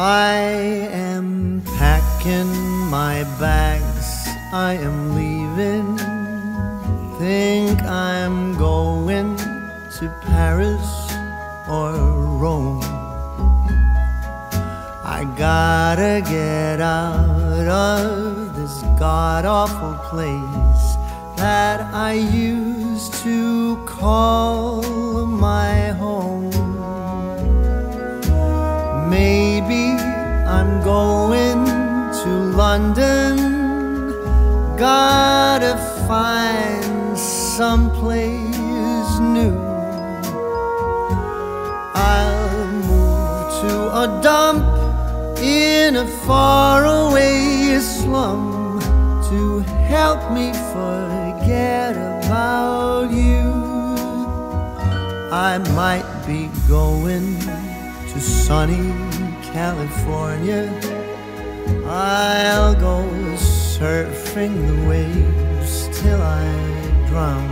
I am packing my bags, I am leaving. Think I'm going to Paris or Rome. I gotta get out of this god-awful place that I used to call my home. Maybe I'm going to London. Gotta find someplace new. I'll move to a dump in a faraway slum to help me forget about you. I might be going to sunny California. I'll go surfing the waves till I drown.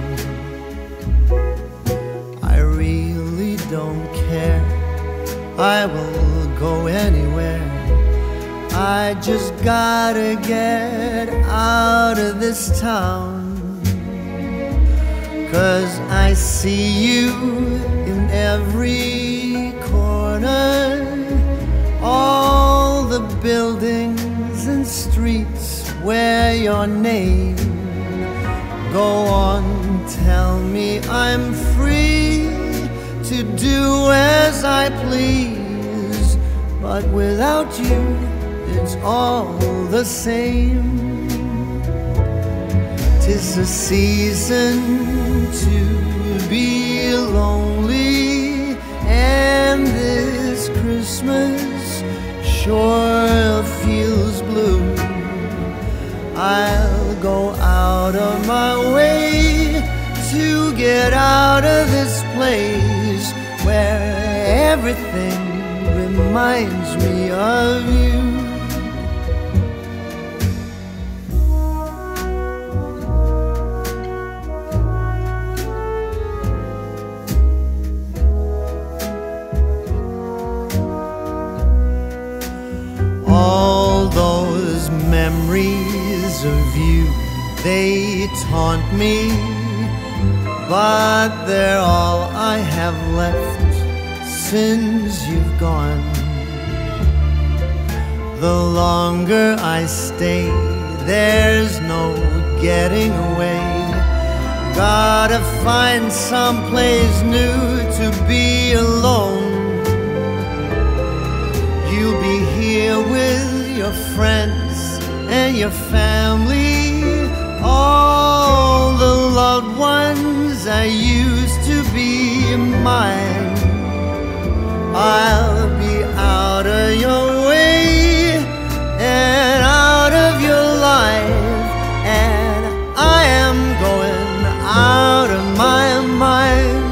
I really don't care, I will go anywhere. I just gotta get out of this town. 'Cause I see you in every corner, all the buildings and streets where your name. Go on, tell me I'm free to do as I please, but without you it's all the same. 'Tis a season to be lonely, and this Christmas sure feels blue. I'll go out of my way to get out of this place where everything reminds me of you. All those memories of you, they taunt me, but they're all I have left since you've gone. The longer I stay, there's no getting away. Gotta find someplace new to be alone. You'll be here with your friends and your family, all the loved ones that used to be mine. I'll be out of your way and out of your life, and I am going out of my mind.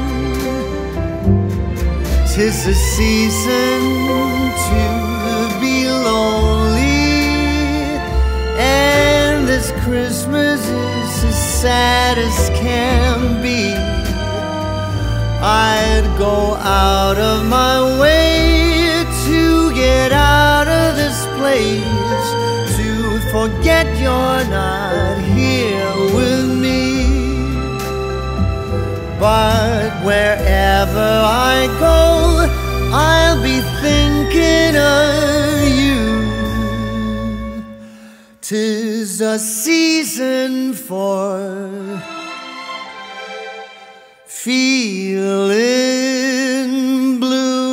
'Tis the season to be lonely, and this Christmas is as sad as can be. I'd go out of my way to get out of this place, to forget you're not here with me. But wherever I go, I'll be thinking of you. 'Tis a season for feeling blue.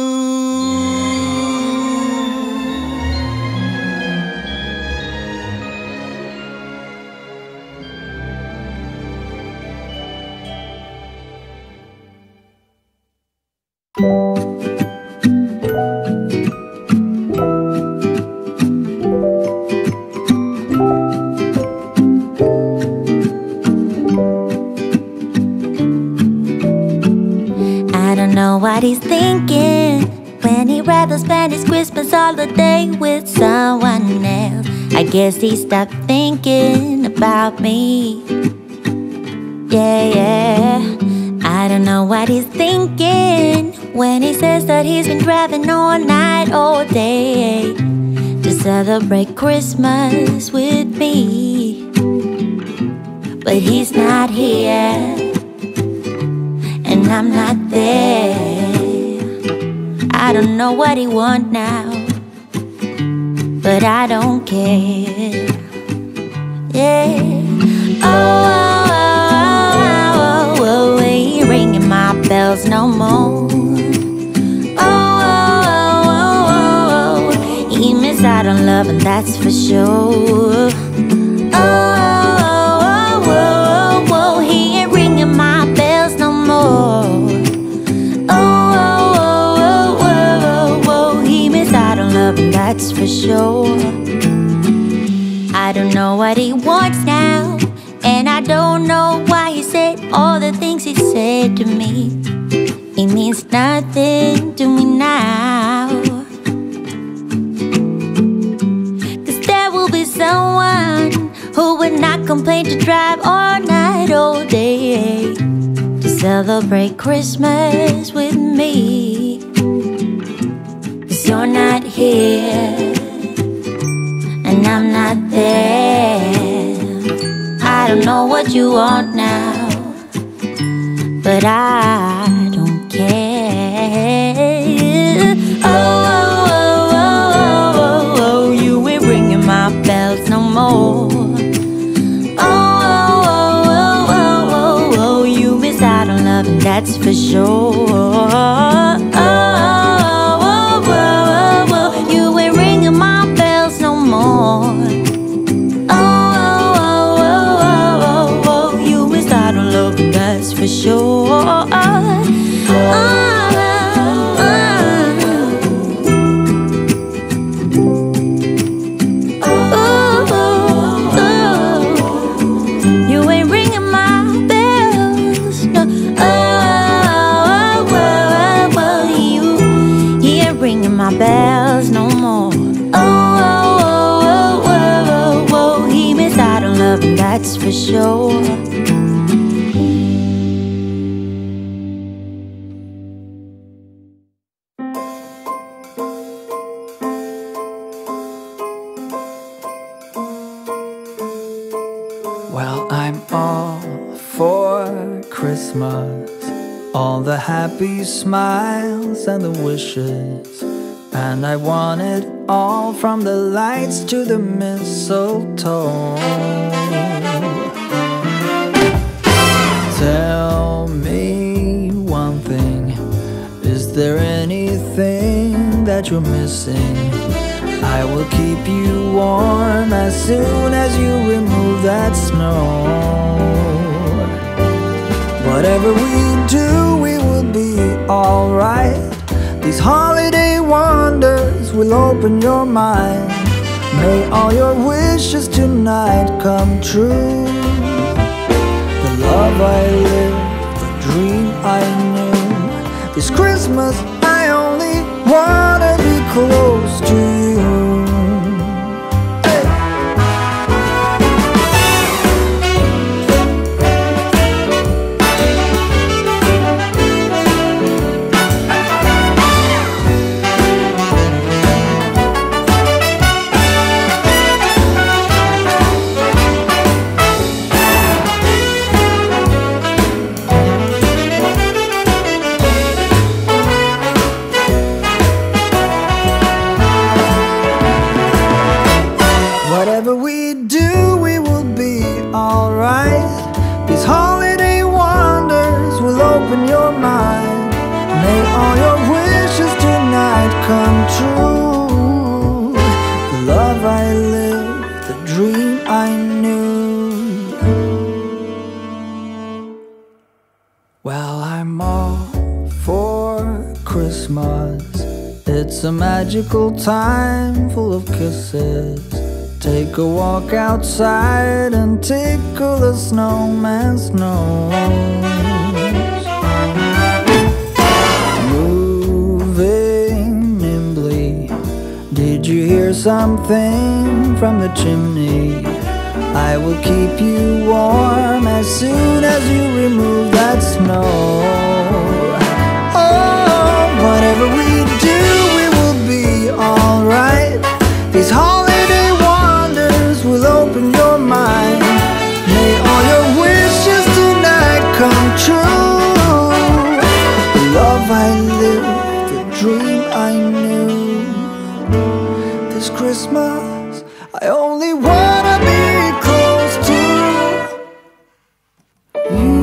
What he's thinking when he'd rather spend his Christmas holiday with someone else. I guess he stopped thinking about me. Yeah. I don't know what he's thinking when he says that he's been driving all night, all day. celebrate Christmas with me. But he's not here, and I'm not there. I don't know what he wants now, but I don't care. Yeah. Oh, oh, oh, oh, oh, ain't ringing my bells no more. Oh, oh, oh, oh, oh, he missed out on love, and that's for sure. Oh, oh, oh, oh, oh, he ain't ringing my bells no more. Oh, oh, oh, oh, oh, he missed out on love, and that's for sure. I don't know what he wants now, and I don't know why he said all the things he said to me. It means nothing to me now, 'cause there will be someone who would not complain to drive all night, all day, to celebrate Christmas with me. 'Cause you're not here, and I'm not there. I don't know what you want now, but I don't care. Oh, oh, oh, oh, oh, oh, you ain't ringing my bells no more. Oh, oh, oh, oh, oh, oh, you miss out on love, and that's for sure. Oh, oh, oh, oh, oh, you ain't ringing my bells no more. That's for sure. You ain't ringing my bells, no. You ain't ringing my bells no more. He missed out on love, and that's for sure. Well, I'm all for Christmas, all the happy smiles and the wishes, and I want it all, from the lights to the mistletoe. Tell me one thing, is there anything that you're missing? I will keep you warm as soon as you remove that snow. Whatever we do, we will be alright. These holiday wonders will open your mind. May all your wishes tonight come true. The love I lived, the dream I knew. This Christmas I only wanna be close to you. Whatever we do, we will be alright. These holiday wonders will open your mind. May all your wishes tonight come true. The love I lived, the dream I knew. Well, I'm all for Christmas. It's a magical time full of kisses. Take a walk outside and tickle the snowman's nose. Moving nimbly, did you hear something from the chimney? I will keep you warm as soon as you remove that snow. Oh, whatever we do, we will be alright. These this Christmas, I only wanna be close to you.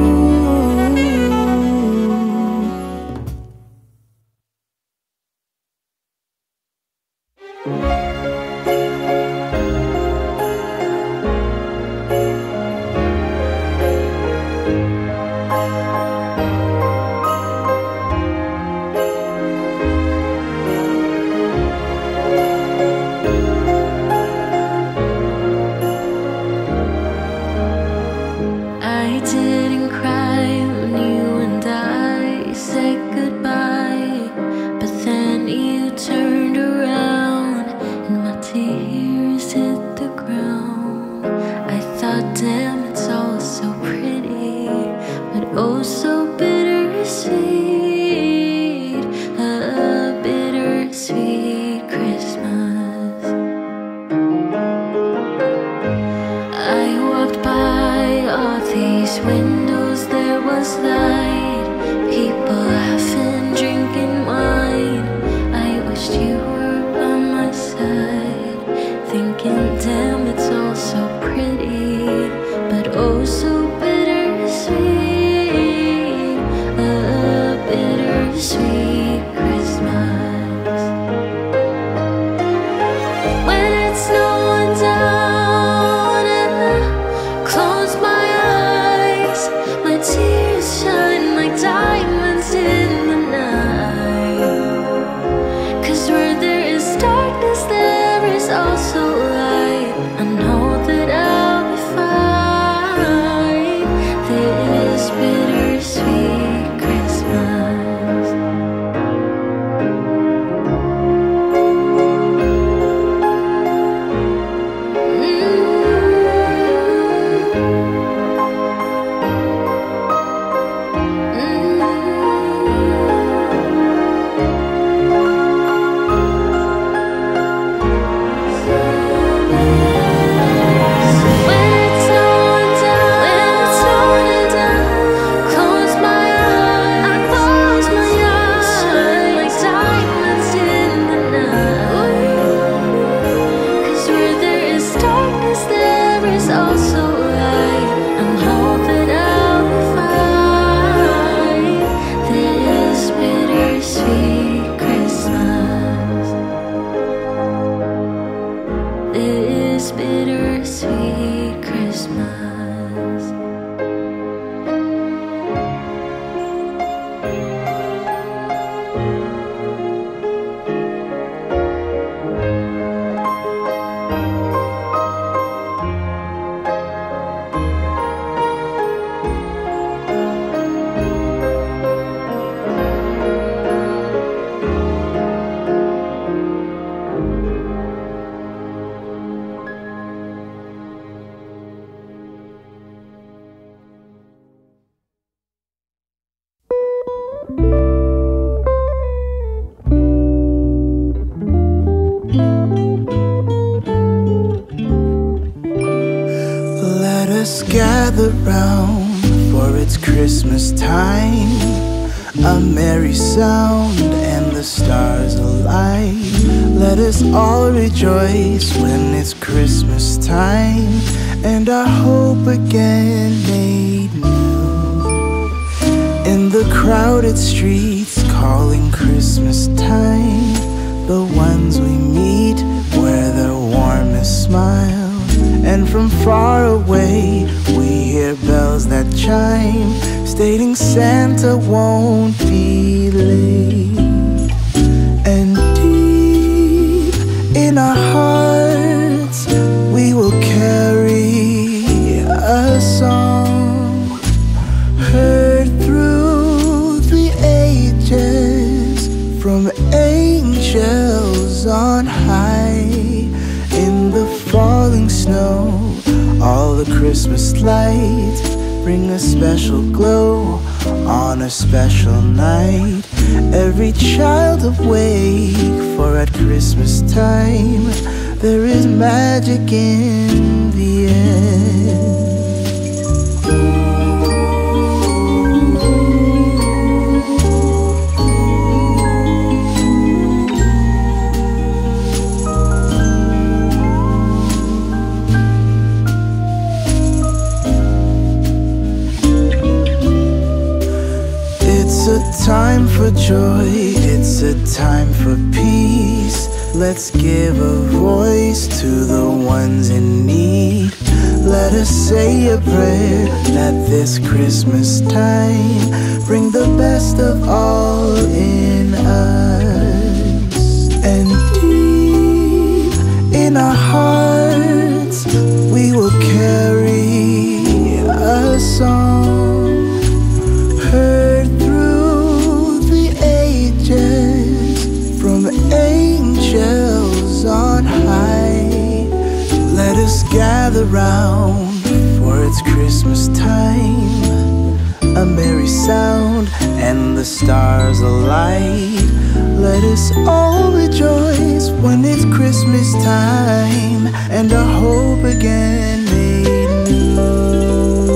Gather round, for it's Christmas time. A merry sound and the stars alight. Let us all rejoice when it's Christmas time, and our hope again made new. In the crowded streets calling Christmas time, the ones we meet wear their warmest smile. And from far away we hear bells that chime, stating Santa won't be late. And deep in our hearts we will carry a song, heard through the ages from angels on high. In the falling snow, all the Christmas lights bring a special glow on a special night. Every child awake, for at Christmas time there is magic in the air. for joy, it's a time for peace. Let's give a voice to the ones in need. Let us say a prayer at this Christmas time. Bring the best of all in us. And deep in our hearts we will carry a song heard through the ages from angels on high. Let us gather round, for it's Christmas time. A merry sound and the stars alight. Let us all rejoice when it's Christmas time, and our hope again made new.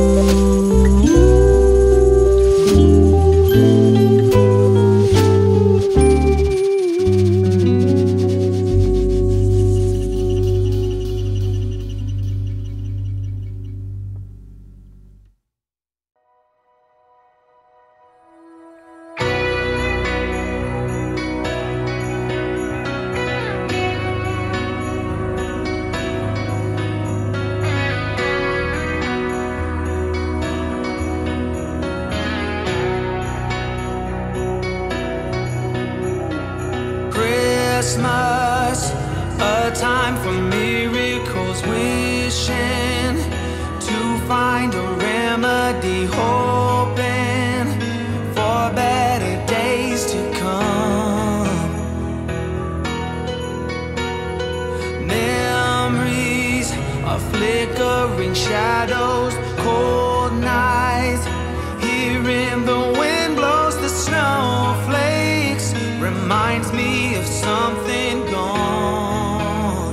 Christmas, a time for miracles, wishing to find a remedy, hoping for better days to come. Memories of flickering shadows, cold nights, hearing the wind blows the snowflakes, reminds me of something gone.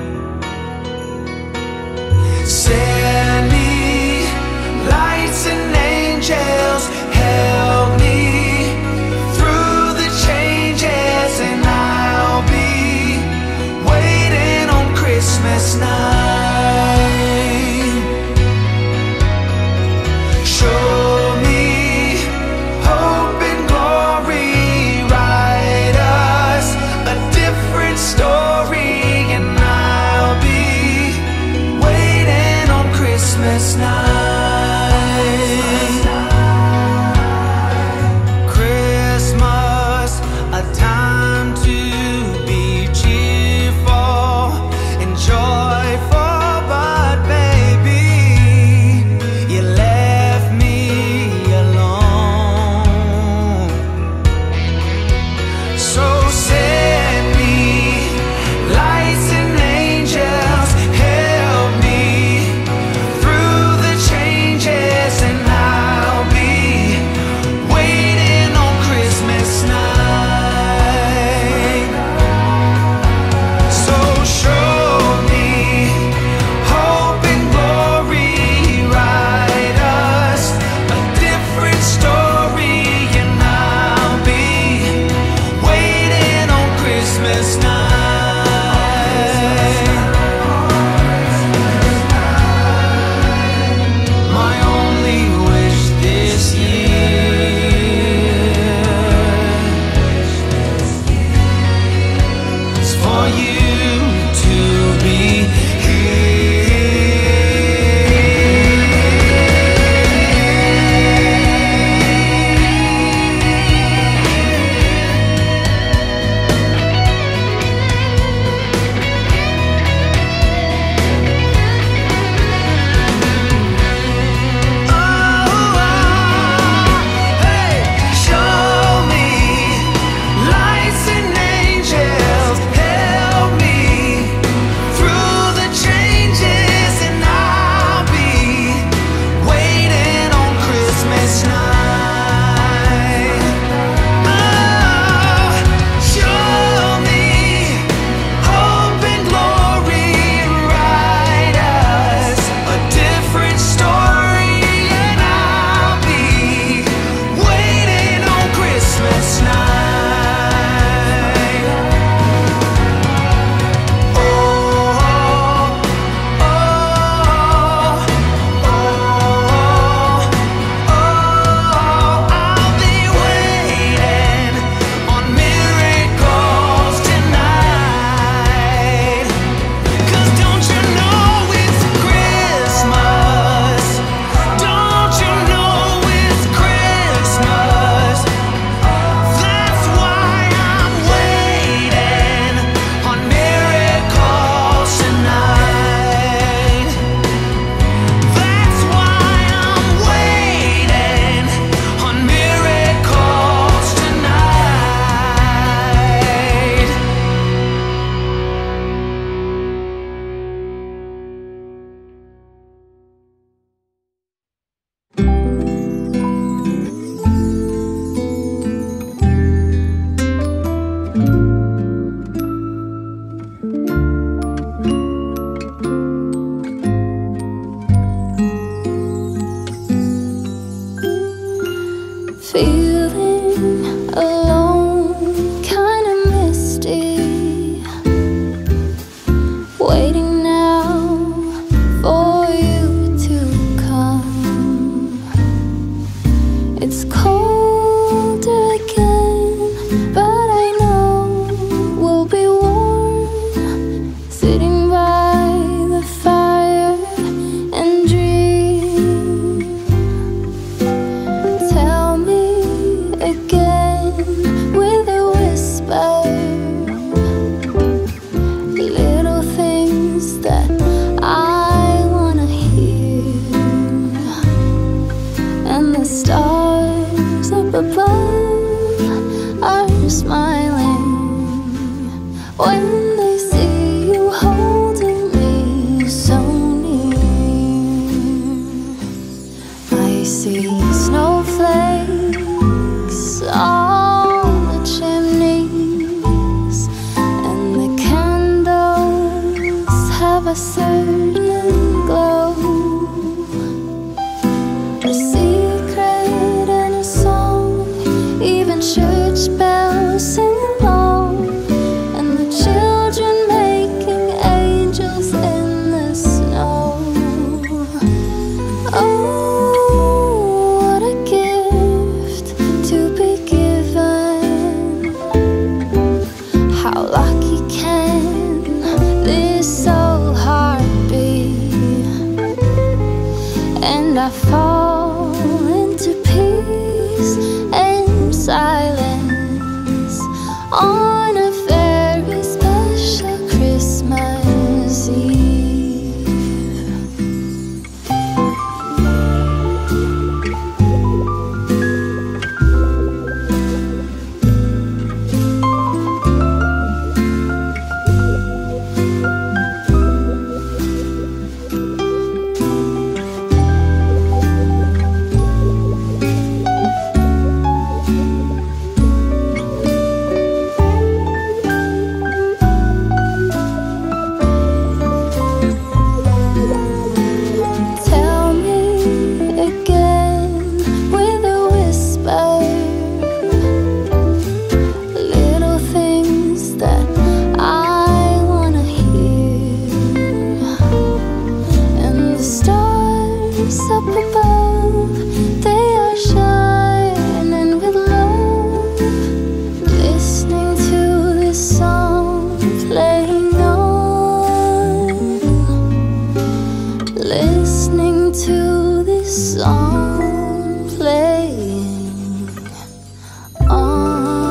Send me lights and angels, help me through the changes, and I'll be waiting on Christmas night. Show me hope and glory, write us a different story, and I'll be waiting on Christmas night. Christmas, a time to be cheerful and joyful. waiting now for you to come. It's cold again, but I know we'll be warm, sitting by the fire and dream. Tell me again with a whisper, little things that I wanna hear. And the stars up above are smiling when they see you holding me so near. I see snowflakes on the chimneys, and the candles have a certain glow. A secret and a song, even church bells sing along, and the children making angels in the snow. Oh, what a gift to be given. How lucky can this soul heart be? And I fall into peace and silence on a very special Christmas Eve. Tell me again with a whisper, little things that I wanna hear. And the stars up above, they are shining with love, listening to this song playing on, listening to this song playing on.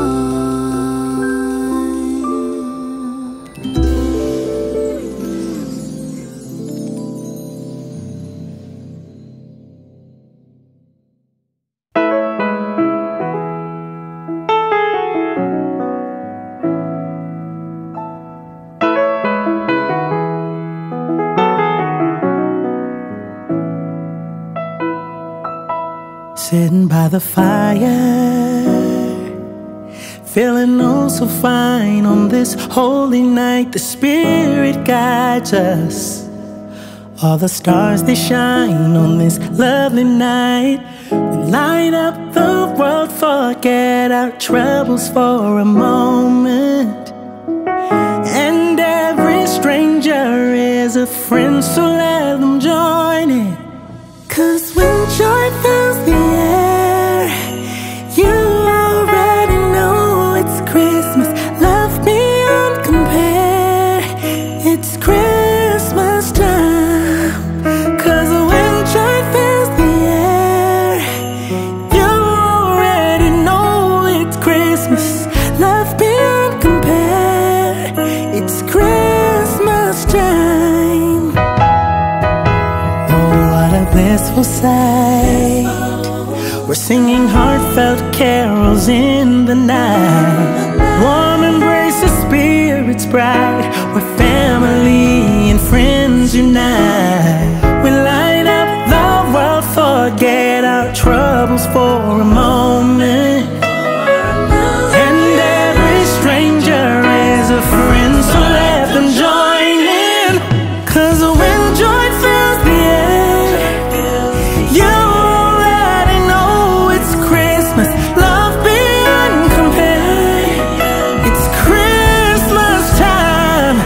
Sitting by the fire, feeling oh so fine on this holy night. The Spirit guides us. All the stars they shine on this lovely night. We light up the world, forget our troubles for a moment. And every stranger is a friend, so let them join in. 'Cause when joy fills the air, you already know it's Christmas. Love beyond compare, it's Christmas time. 'Cause when joy fills the air, you already know it's Christmas. Love beyond compare, it's Christmas time. Oh, what a blissful sight. We're singing heartfelt carols in the night. Warm embrace of spirits bright, where family and friends unite. We light up the world, forget our troubles for a moment. And every stranger is a friend, so let them join in. 'Cause when joy fills the air, you already know it's Christmas. Love beyond compare, it's Christmas time.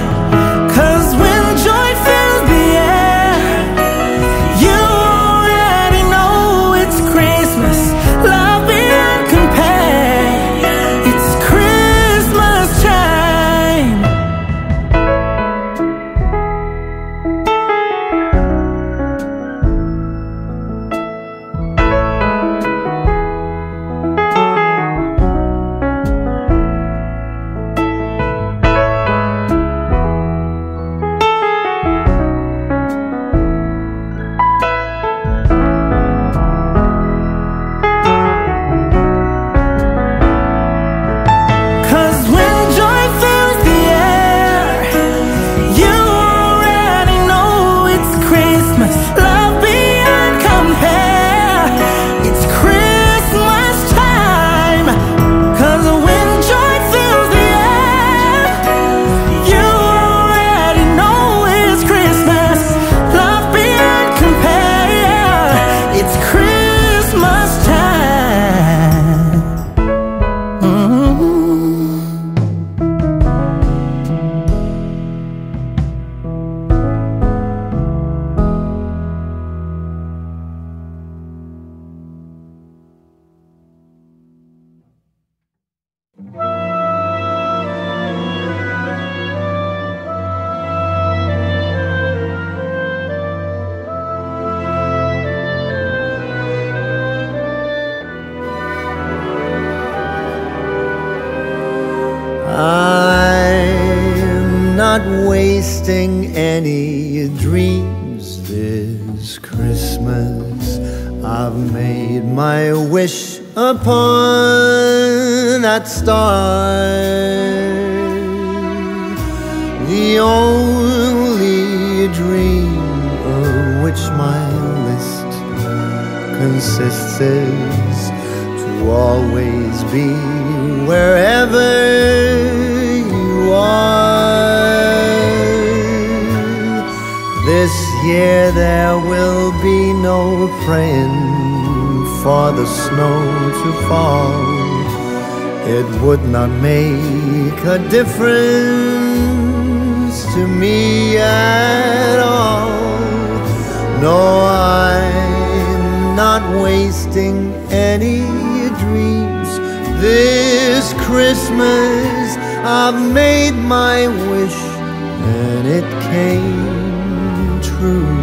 wasting any dreams this Christmas. I've made my wish upon that star, the only dream of which my list consists is to always be wherever you are. This year there will be no praying for the snow to fall. It would not make a difference to me at all. No, I'm not wasting any dreams this Christmas. I've made my wish and it came true.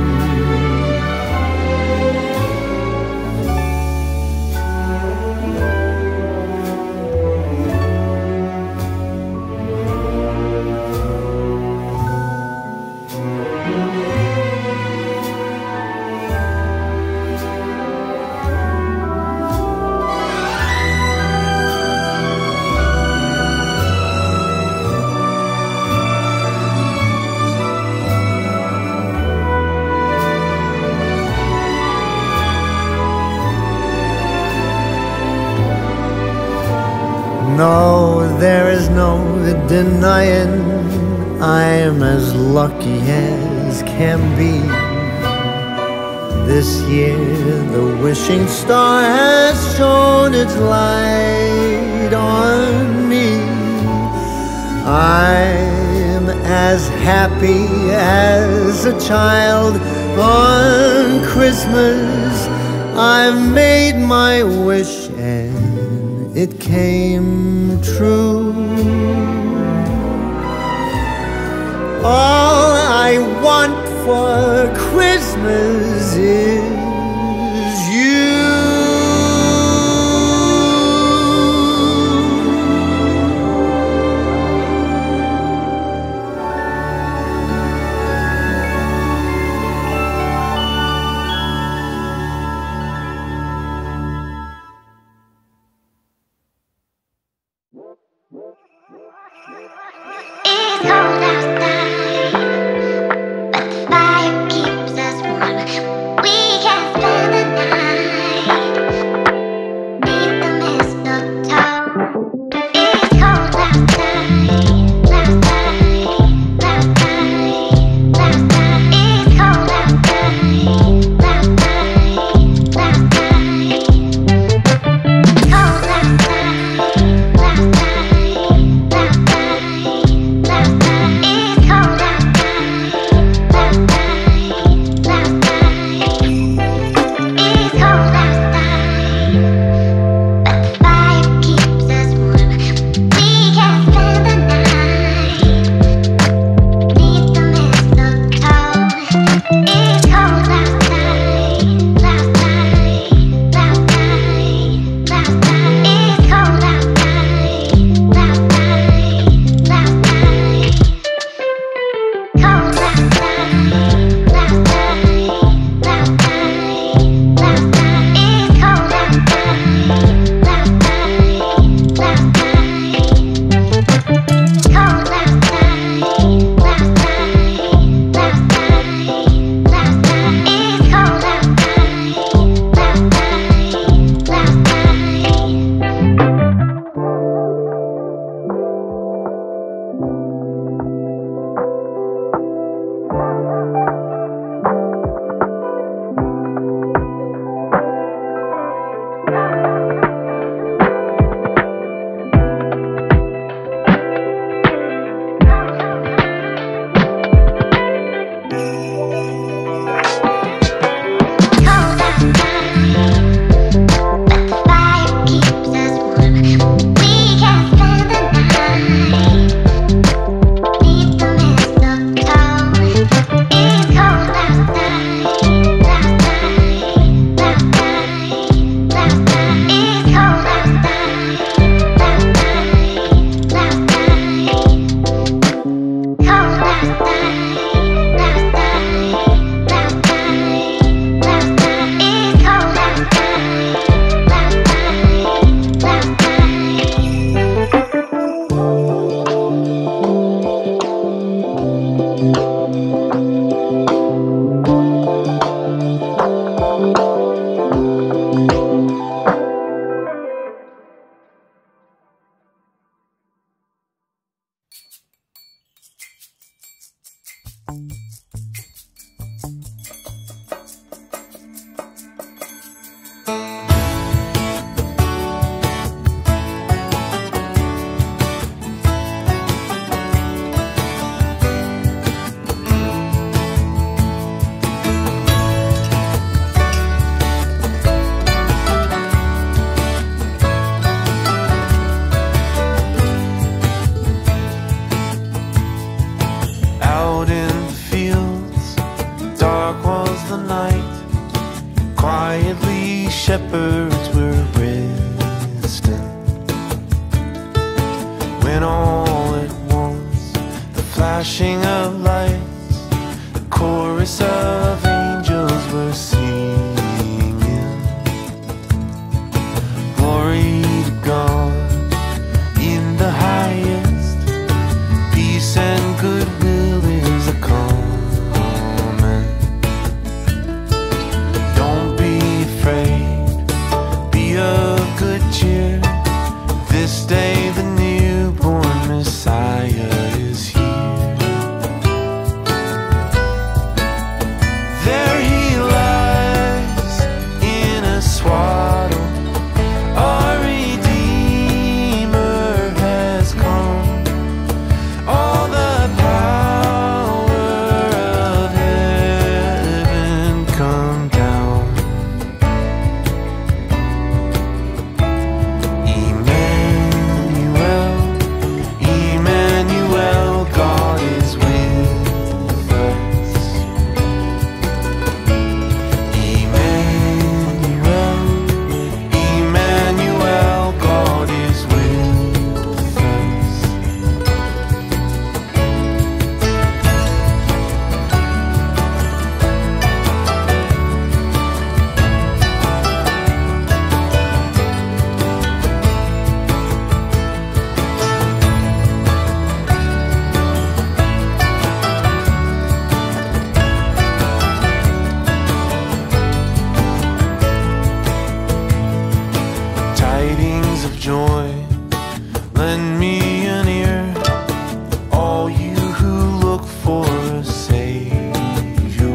No, there is no denying I'm as lucky as can be. This year the wishing star has shone its light on me. I'm as happy as a child on Christmas. I've made my wish and it came true. All I want for Christmas is you. It's cold outside, but the fire keeps us warm. We can spend the night beneath the mistletoe. It's cold outside, outside, outside, outside. It's cold outside, outside, outside. Cold outside, It's cold. Shepherds were resting when all at once the flashing of lights, the chorus of angels were singing, glory to God in the highest, peace and goodwill is a common. Don't be afraid, of good cheer. This day the newborn Messiah is here. There he lies in a swaddle. Our Redeemer has come. All the power of heaven come down. Tidings of joy, lend me an ear, all you who look for a Savior.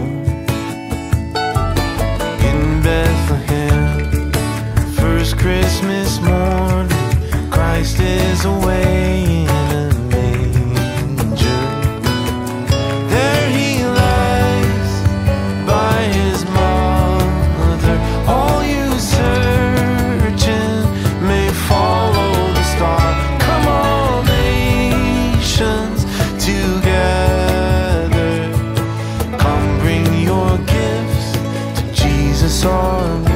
In Bethlehem, first Christmas morning, Christ is away in a manger. There he lies by his mother. All you searching may follow the star. Come all nations together. Come bring your gifts to Jesus our Lord.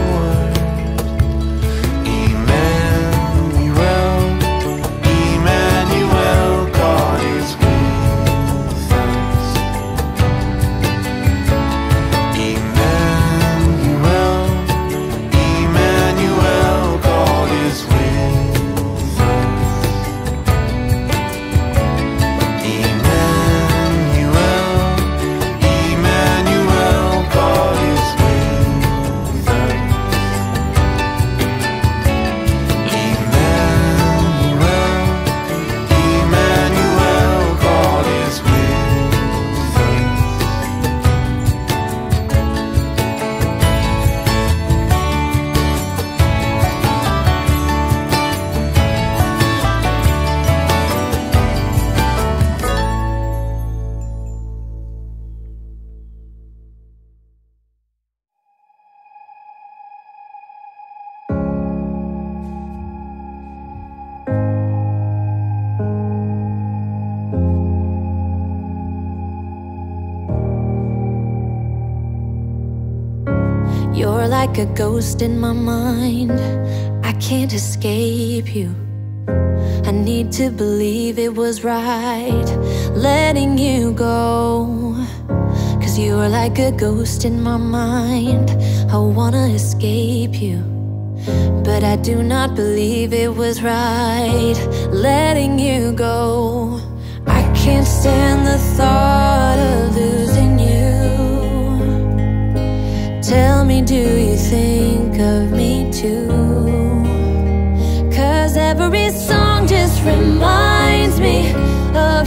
Emmanuel, Emmanuel, God is with us. Emmanuel, Emmanuel, God is with us. Emmanuel, Emmanuel, God is with us. You're like a ghost in my mind. I can't escape you. I need to believe it was right letting you go. 'Cause you are like a ghost in my mind. I wanna escape you, but I do not believe it was right letting you go. I can't stand the thought of losing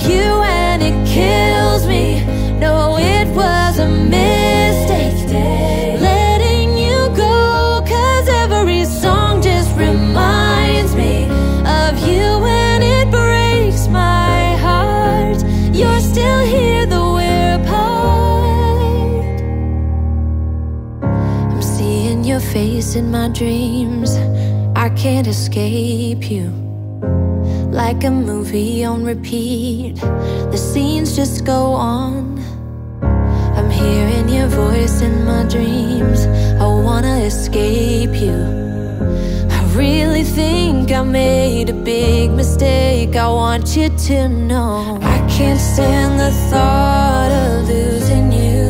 you and it kills me. No, it was a mistake letting you go, 'cause every song just reminds me of you and it breaks my heart. You're still here though we're apart. I'm seeing your face in my dreams, I can't escape you. Like a movie on repeat, the scenes just go on. I'm hearing your voice in my dreams, I wanna escape you. I really think I made a big mistake, I want you to know. I can't stand the thought of losing you.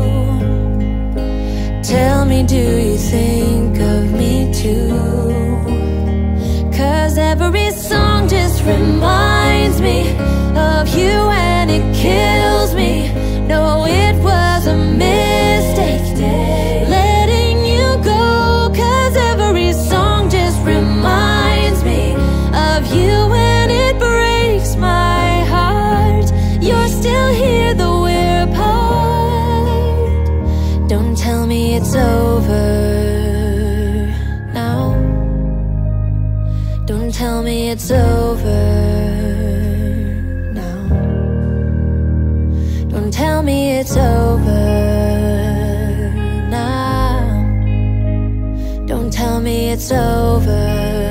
Tell me, do you think of me too? 'Cause every song just reminds me of you and it kills me. No, it was a mistake letting you go, 'cause every song just reminds me of you and it breaks my heart. You're still here though we're apart. Don't tell me it's over now. Don't tell me it's over now. Don't tell me it's over now. Don't tell me it's over.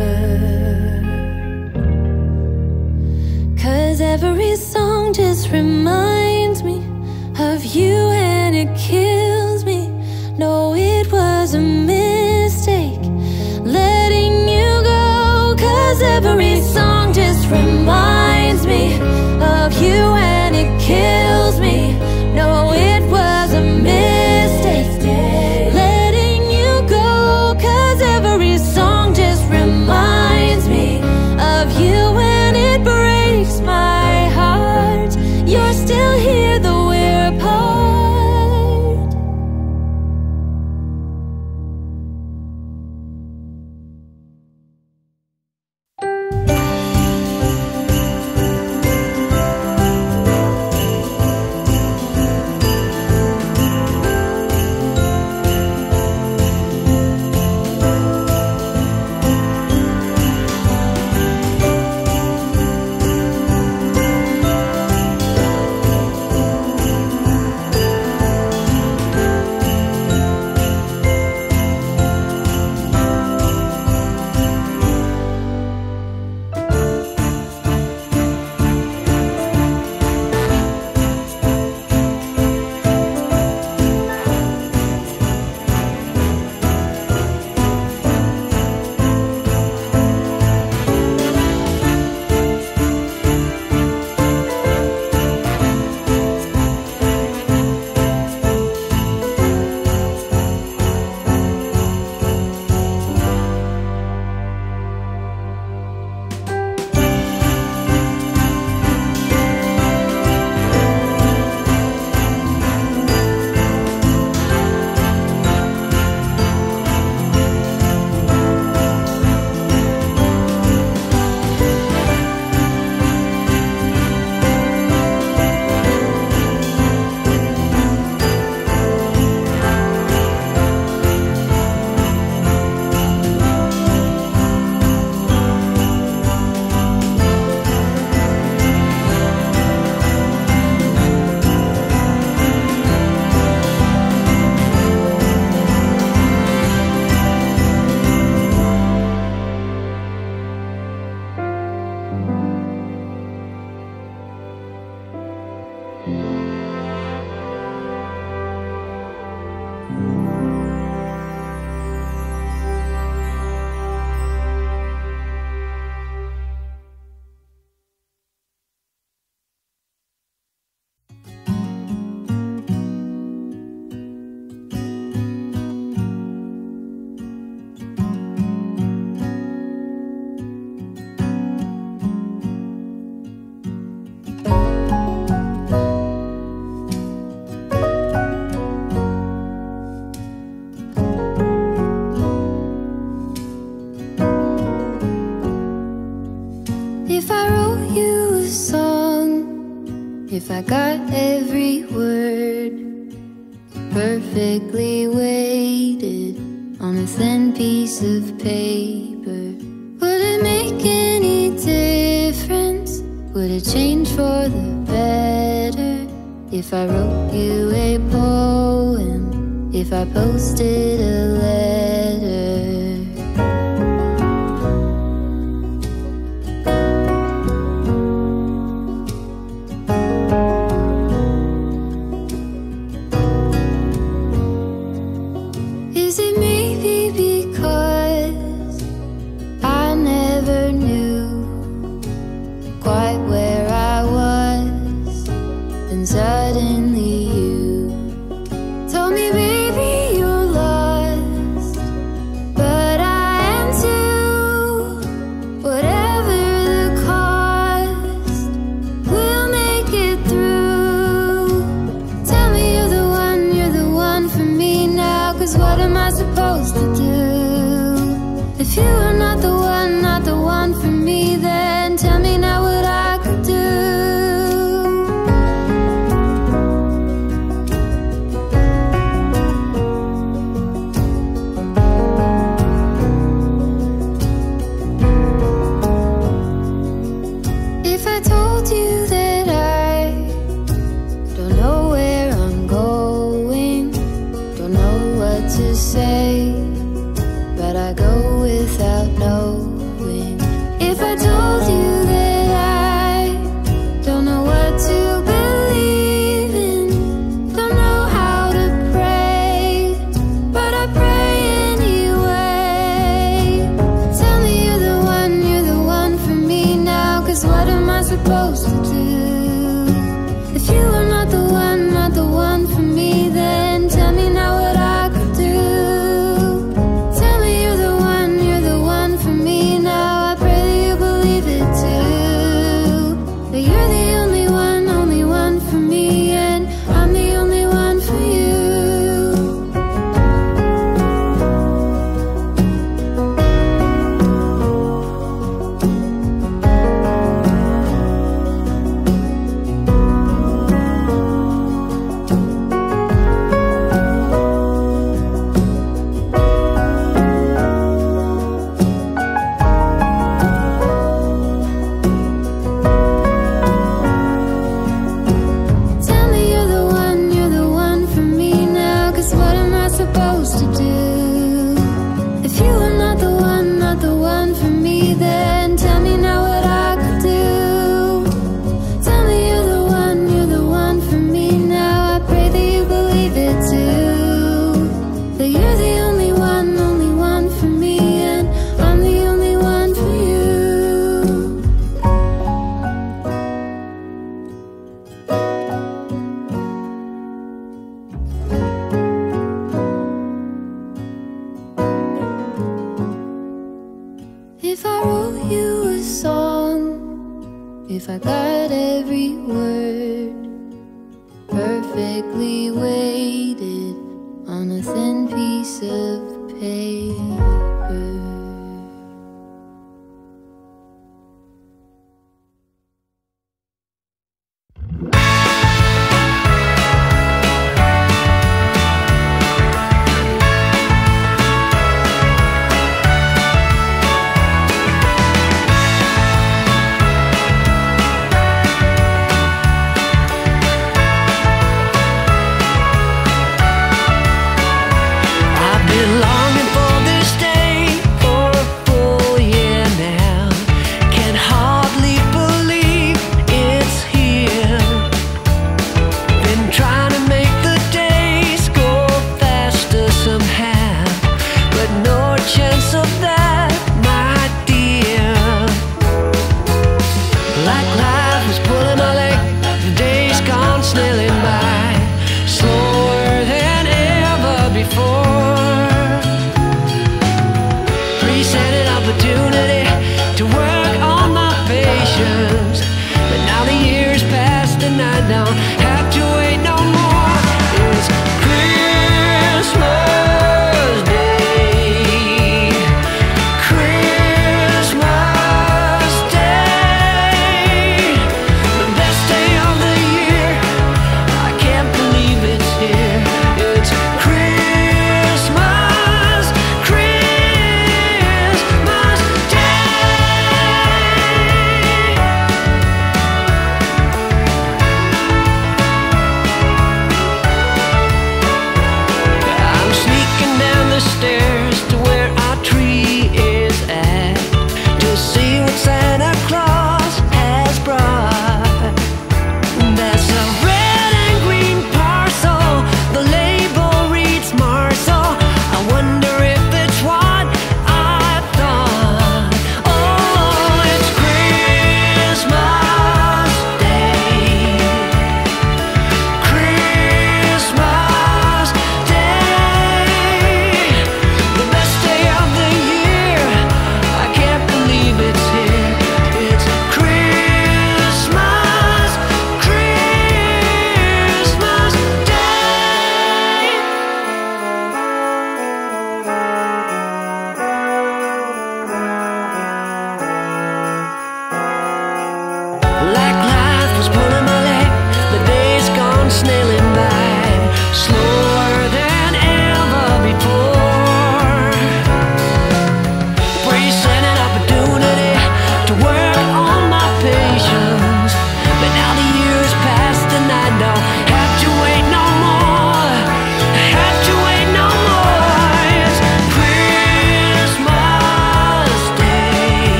'Cause every song just reminds me of you and it kills me. No, it was a mistake letting you go, 'cause every song just reminds me of you and it kills me. No, it was a mistake letting you go, 'cause every song just reminds me of you and it breaks my heart. You're still here though we're apart. I got every word perfectly weighted on a thin piece of paper. Would it make any difference? Would it change for the better if I wrote you a poem, if I posted a letter? Is it maybe because I never knew quite where I was, and suddenly you told me, baby, you're lost, but I am too. Whatever the cost, we'll make it through. Tell me you're the one for me now, 'cause what am I supposed to do? If you are not the one for me, then tell me now what I could do. If I told you that I don't know where I'm going, don't know what to say, but I go without knowing. If I told you that I don't know what to believe in, don't know how to pray, but I pray anyway. Tell me you're the one for me now, 'cause what am I supposed to do? If you are not the one for me, then tell me now what I could do. Tell me you're the one for me now. I pray that you believe it too, that you're the only one for me, and I'm the only one for you. Tell me you're the one for me now, 'cause what am I supposed to do? If you are not the one for me, then tell me now what I could do. Tell me you're the one for me now. I pray that you believe it too, that you're the only one for me, and I'm the only one for you. If I wrote you a song, if I got every word perfectly weighted on a thin piece of paper. I've been longing for this day.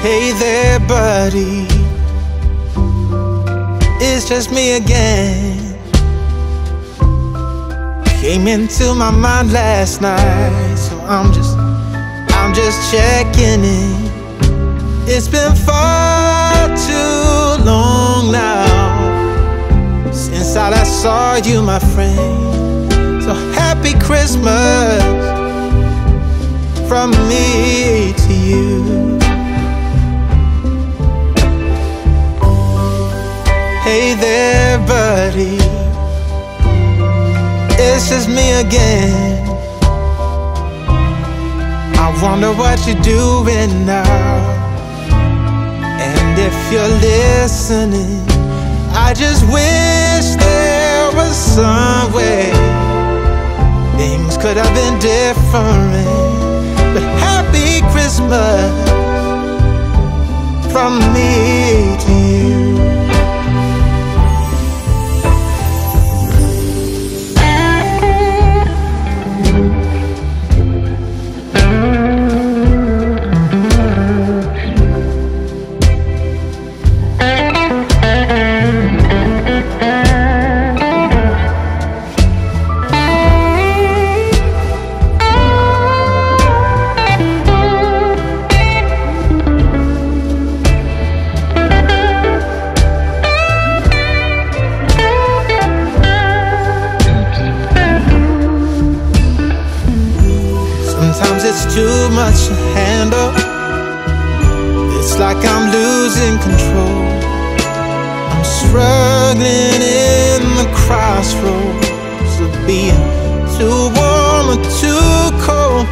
Hey there, buddy, it's just me again. Came into my mind last night, so I'm just checking in. It's been far too long now since I last saw you, my friend. So happy Christmas from me to you. Hey there, buddy, it's just me again. I wonder what you're doing now. And if you're listening, I just wish there was some way things could have been different. But happy Christmas from me to you. It's too much to handle. It's like I'm losing control. I'm struggling in the crossroads of being too warm or too cold.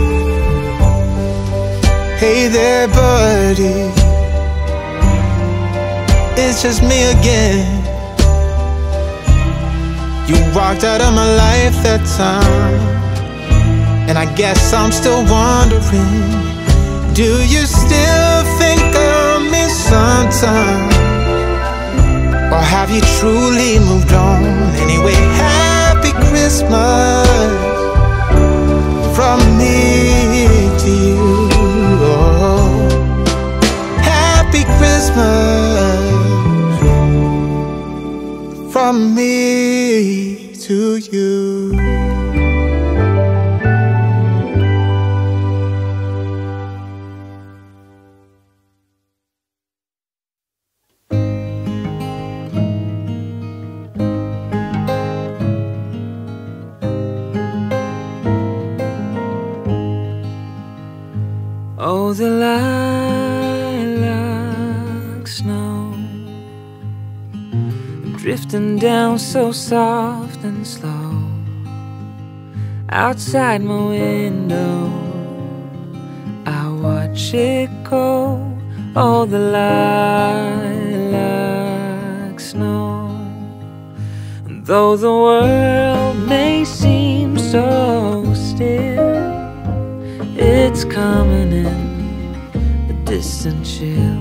Hey there, buddy, it's just me again. You walked out of my life that time, and I guess I'm still wondering, do you still think of me sometimes? Or have you truly moved on? Anyway, happy Christmas from me to you. Oh, happy Christmas from me to you. Oh, the lilac snow drifting down so soft and slow outside my window. I watch it go. Oh, the lilac snow. And though the world may seem so still, it's coming in a distant chill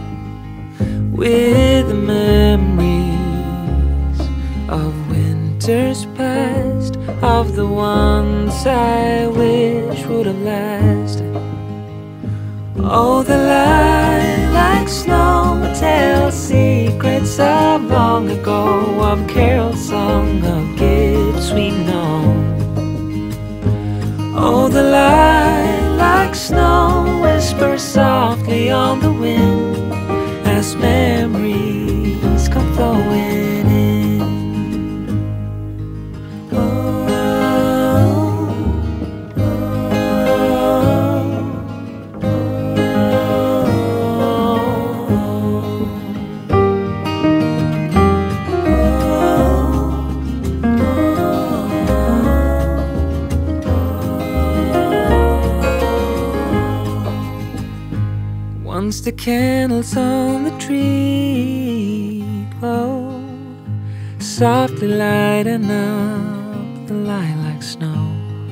with the memories of winters past, of the ones I wish would have lasted. Oh, the lilac snow tells secrets of long ago, of carols sung, of gifts we've known. Oh, the lilac snow whispers softly on the wind as memories come flowing in. Oh, once the candles on the tree glow, softly lighting up the lilac snow.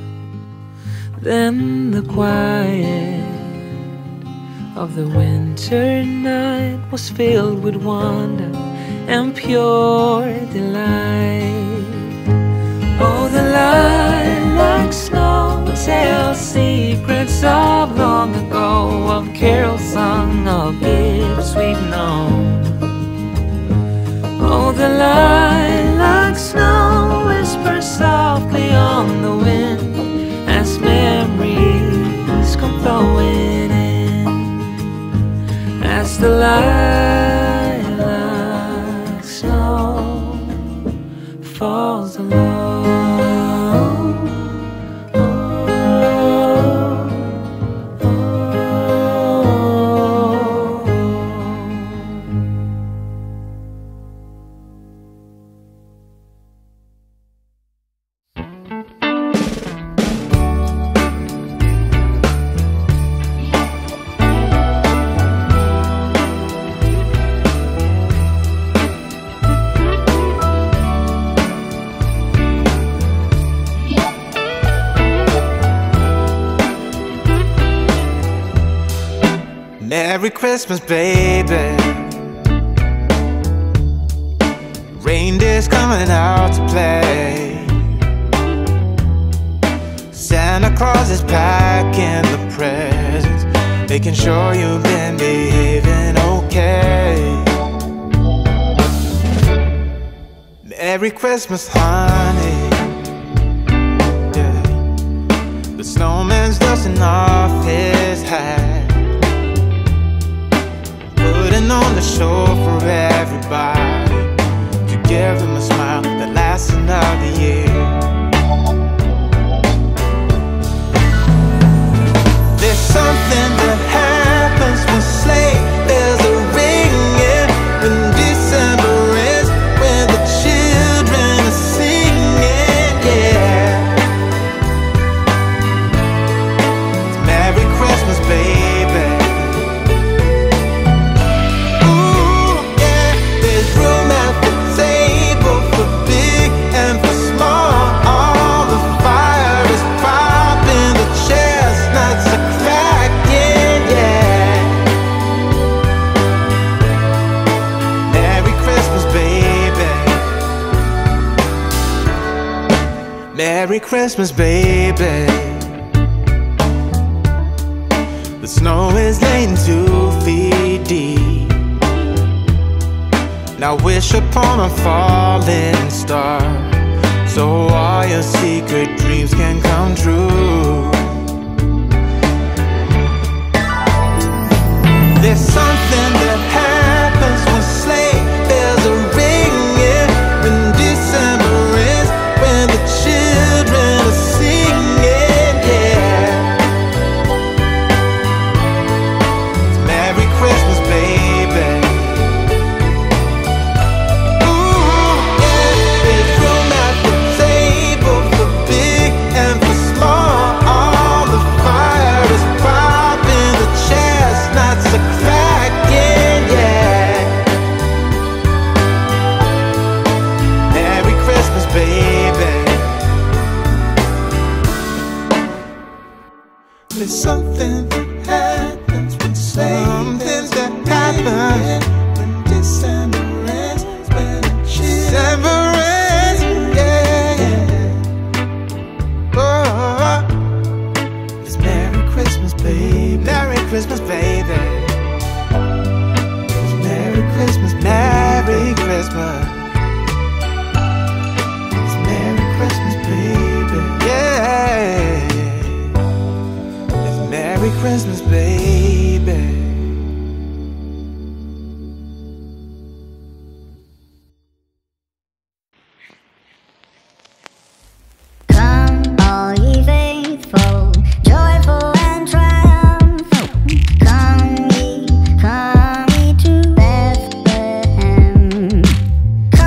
Then the quiet of the winter night was filled with wonder and pure delight. Oh, the lilac snow tells secrets of long ago, of carols sung, we've known. Oh, the lilac snow whispers softly on the wind as memories come flowing in, as the lilac snow falls alone. Merry Christmas, baby. Reindeer's coming out to play. Santa Claus is packing the presents, making sure you've been behaving okay. Merry Christmas, honey. Yeah. The snowman's dusting off his hat, putting on the show for everybody, to give them a smile that lasts another year. There's something that happens when sleigh bells are ringing, when December ends, when the children are singing, yeah. It's Merry Christmas, baby. Merry Christmas, baby. The snow is laying 2 feet deep. Now wish upon a falling star, so all your secret dreams can come true. There's something that happens when sleigh bells are ringing, when December ends, when the children are singing, yeah. It's Merry Christmas, baby. Ooh, yeah. There's room at the table for big and for small. All the fire is popping, the chestnuts are cracking, yeah. Merry Christmas, baby. There's something that happens when something that happens when December ends, when December ends, yeah. Oh, it's Merry Christmas, baby. Merry Christmas, baby. It's Merry Christmas, Merry Christmas. It's Merry Christmas, baby. Yeah. Merry Christmas, baby. Come, all ye faithful, joyful and triumphant. Come ye to Bethlehem.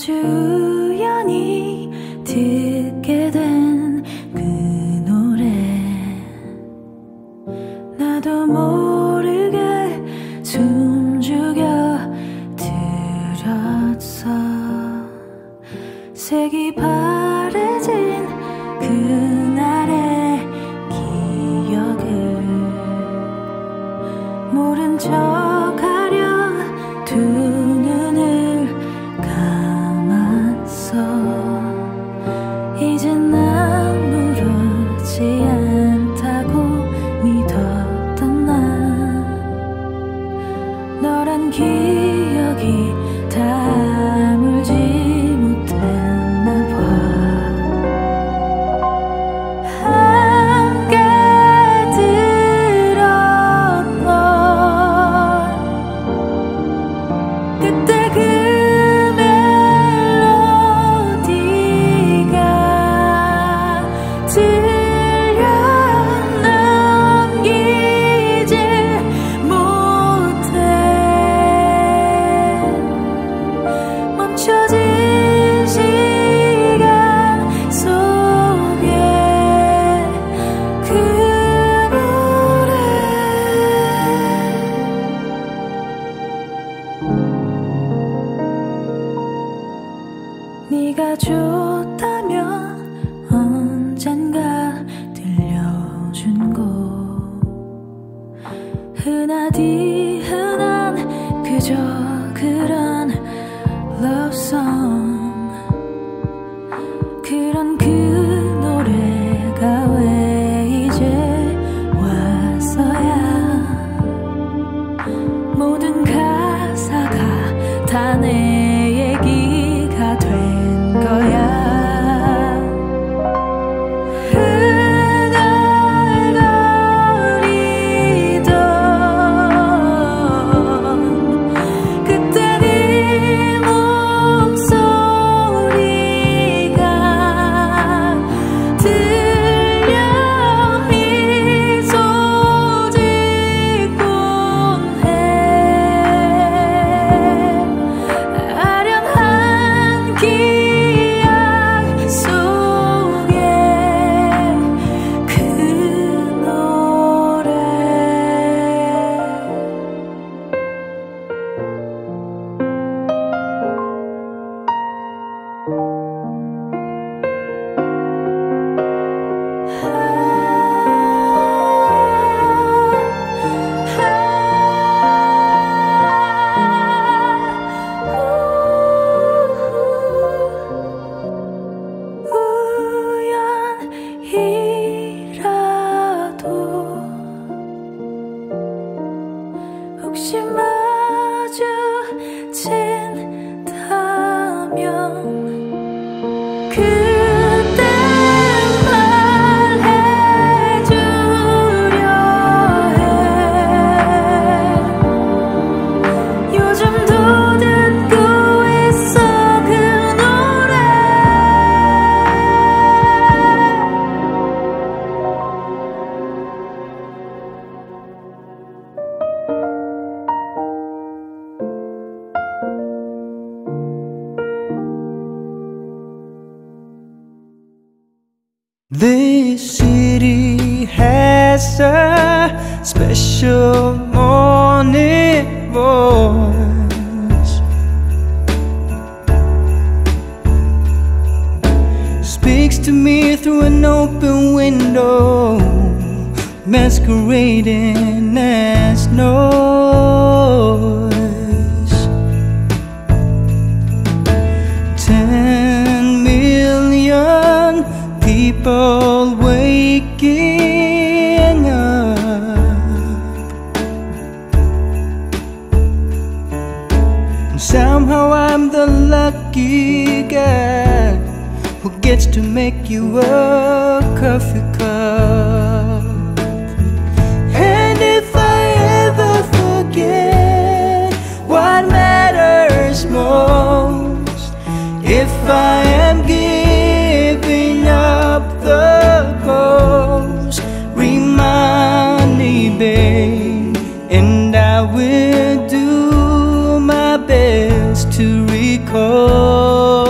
아주 우연히 듣게 된 그 노래 나도 모르게 숨죽여 들었어. 색이 바래진 그날의 기억을 모른 척하려 두 눈을 감았어. 이젠 아무렇지 않다고 믿었던 나 너란 기억이 다물지 못했나 봐. 함께 들었던 그때 그 멜로디가 들려 남기지 못해. 멈춰진 시간 속에 그 노래 네가 좋다면 언젠가 들려준 곡 흔하디 흔한 그저 그런 love song 그런 그 노래가 왜 이제 와서야 모든 가사가 다 내 얘기가 된 거야. 흥얼거리던 그때 네 목소리가 들려 미소 짓곤 해. 아련한 기억 속에 그 노래 우연이라도 혹시 마주친다면 그때 말해주려 해. 요즘도 듣고 있어 그 노래. This city has a special morning voice. Speaks to me through an open window, masquerading as noise. 10 million people waking up, and somehow I'm the lucky guy who gets to make you a coffee cup. And if I ever forget what matters most, if I am giving up the ghost, remind me, babe, and I will do my best to recall.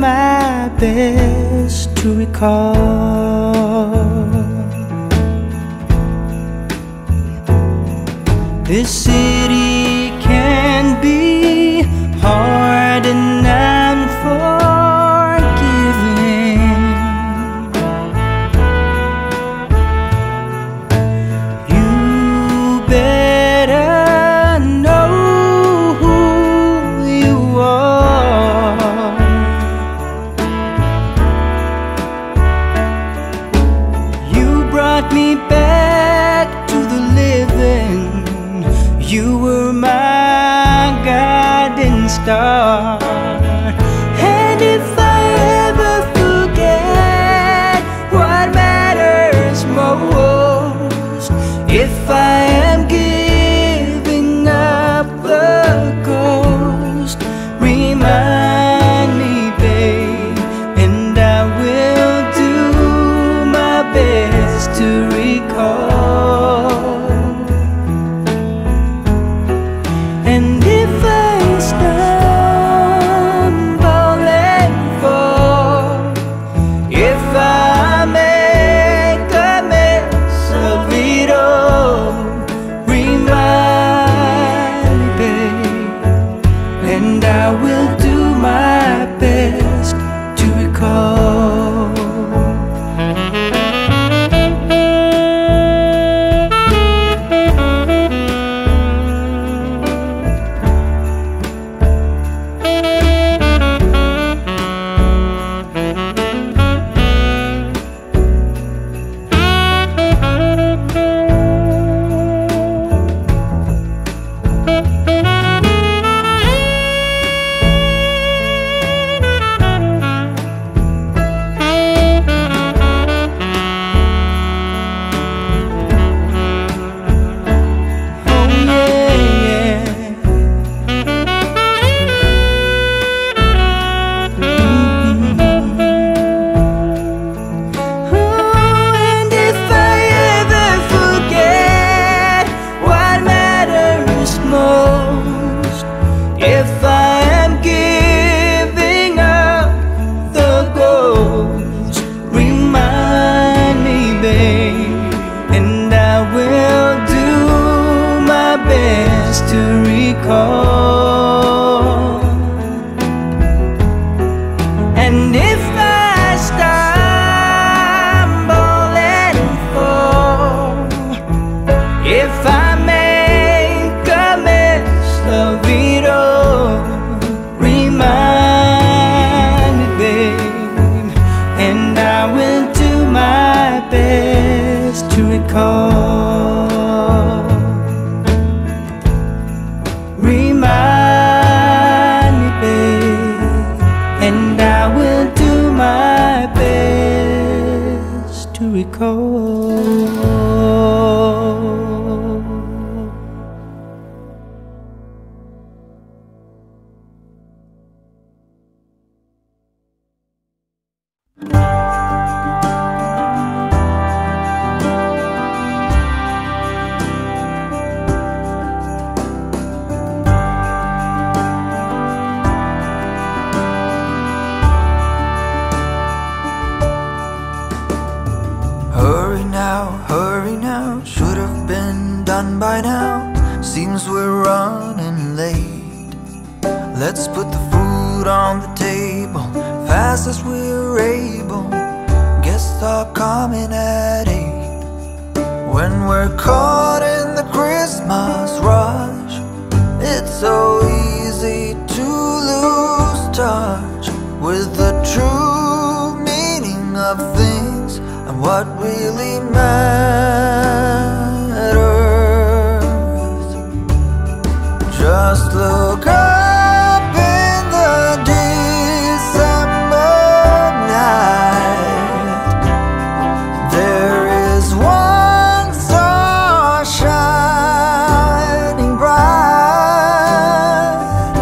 my best to recall. This city can be hard and unforgiving. You better know who you are. You brought me back to the living. You were my guiding star. And if I ever forget what matters most, if I am giving up the ghost, remind me, babe, and I will do my best to recall. And if I stumble and fall, if I make a mess of it all, remind me, babe, and I will do my best to recall. And if I stumble and fall, if I make a mess of it all, remind me, babe, and I will do my best to recall. Remind me, babe, and I will do my best to recall. Hurry now, should have been done by now. Seems we're running late. Let's put the food on the table, fast as we're able. Guests are coming at 8. When we're caught in the Christmas rush, it's so easy to lose touch with the true meaning of things and what really matters. Just look up in the December night. There is one star shining bright.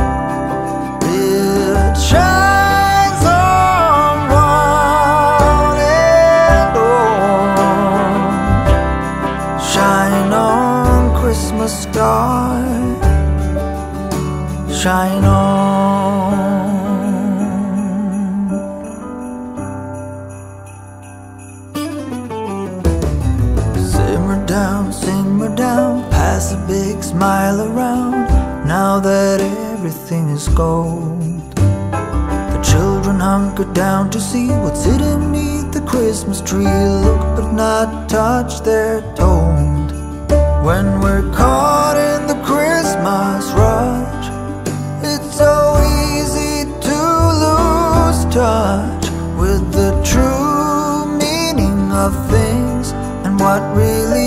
It shines on one and all, big smile around now that everything is gold. The children hunker down to see what's hidden beneath the Christmas tree. Look but not touch, they're told. When we're caught in the Christmas rush, it's so easy to lose touch with the true meaning of things and what really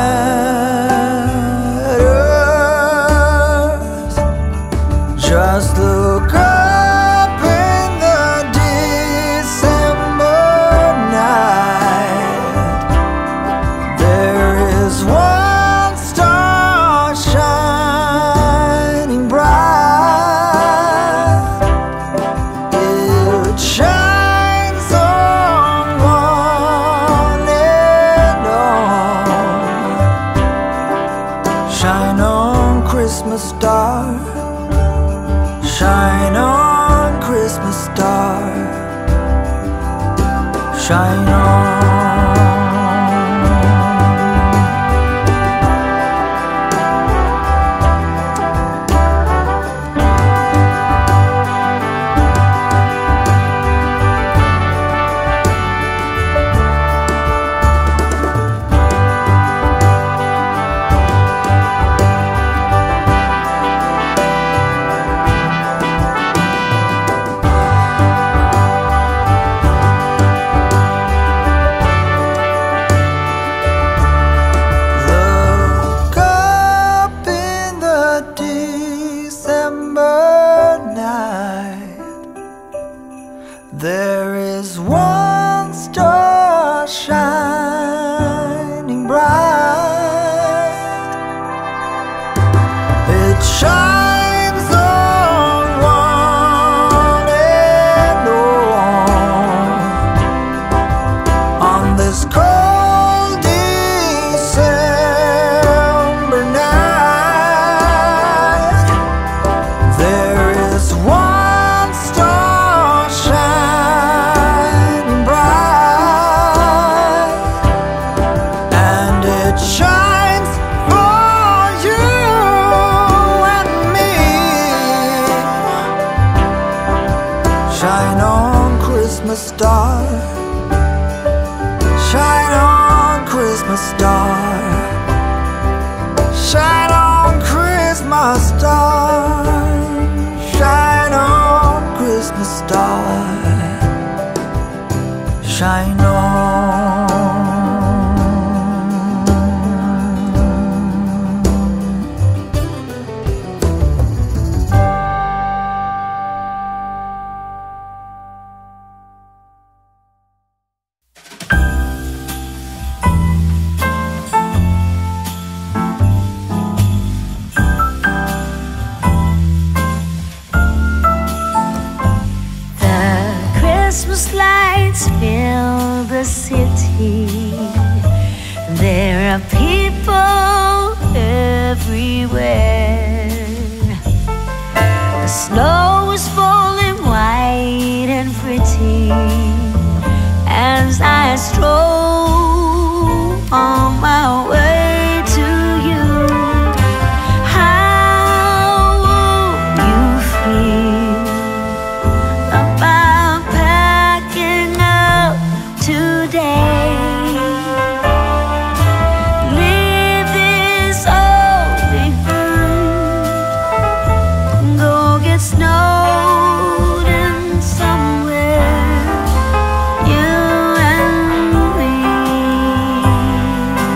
matters. Just look up in the December night. There is one star shining bright. It shines on one and all. Shine on, Christmas star. Shine on, Christmas star. Shine on. Look up in the December night. There is one star shining bright. It shines on one and all. On this cold December night, there is one star shining bright, and it shines for you and me. Shine on, Christmas star. Shine on, Christmas star. Shine on, Christmas star. Shine on, Christmas star. Shine on. The Christmas lights fill the city. There are people everywhere. The snow is falling white and pretty as I stroll on my way to you. How will you feel about packing up today? Leave this all behind. Go get snowed in somewhere. You and me.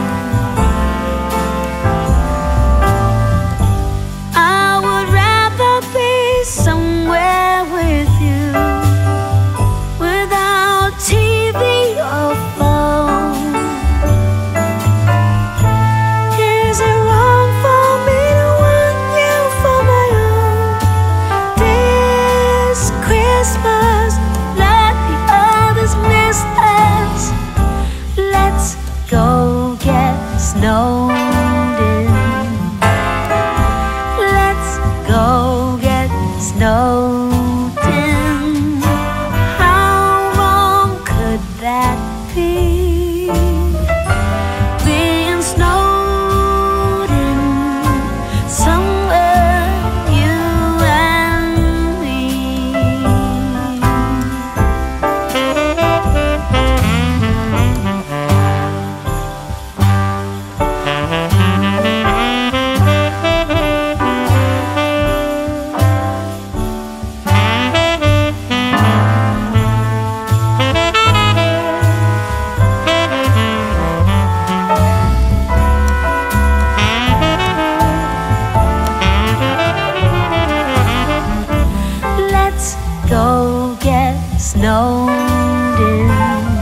snowed in.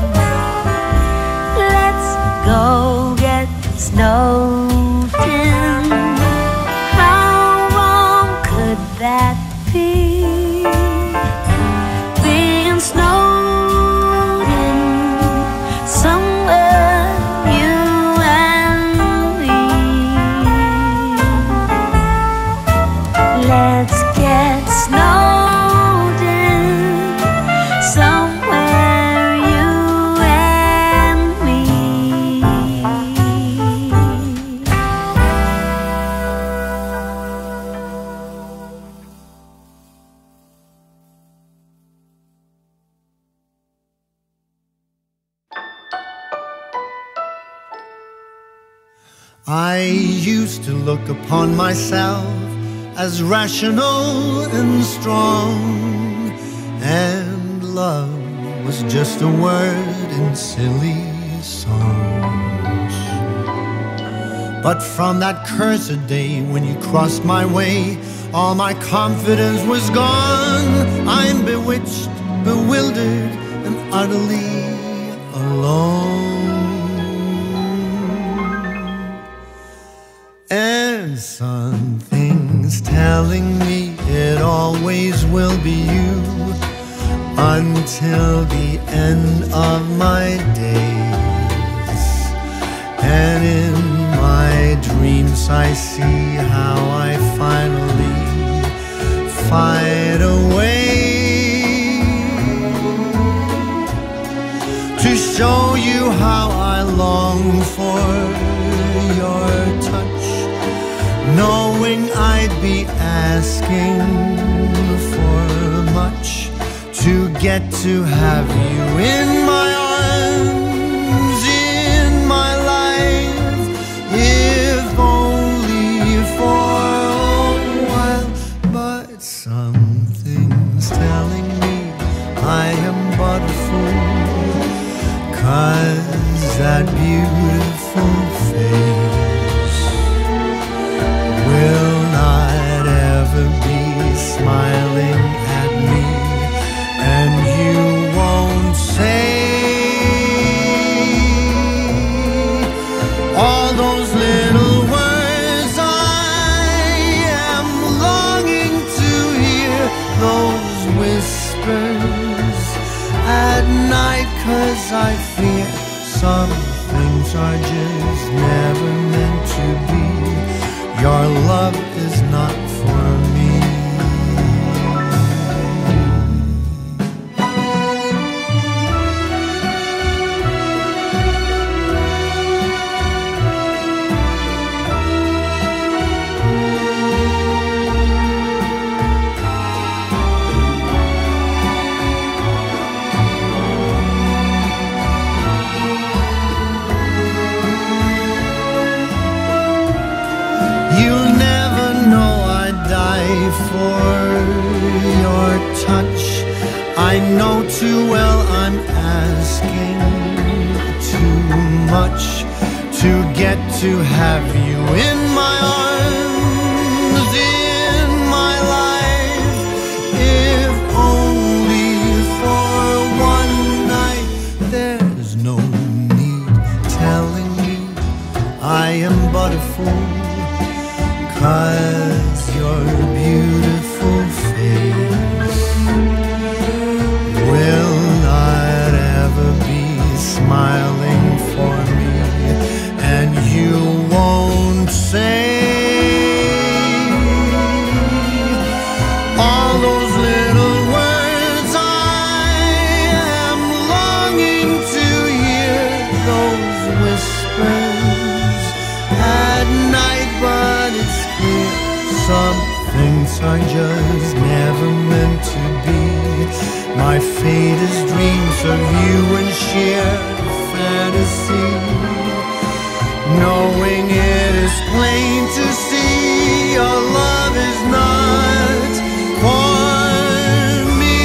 Let's go get snowed in. How wrong could that be? Being snowed in somewhere, you and me. Let's get snowed in somewhere, you and me. I used to look upon myself as rational and strong, and love was just a word in silly songs. But from that cursed day when you crossed my way, all my confidence was gone. I'm bewitched, bewildered, and utterly alone. And something's telling me it always will be you until the end of my days. And in my dreams I see how I finally find a way to show you how I long for your touch, knowing I'd be asking for much to get to have you in my arms, in my life, if only for a while. But something's telling me I am but a fool, 'cause that beautiful face will not ever be smiling at me, and you won't say all those little words I am longing to hear, those whispers at night, 'cause I fear some things are just never meant to be. Your love is not for me. You'll never know I'd die for your touch. I know too well I'm asking too much to get to have you in my arms, in my life, if only for one night. There's no need telling me I am but a fool, 'cause your beautiful face will not ever be smiling for me, and you won't say all those little words I am longing to hear, those whispers at night. But it's clear some things are just never meant to be. My fate is dreams of you and sheer fantasy, knowing it is plain to see your love is not for me.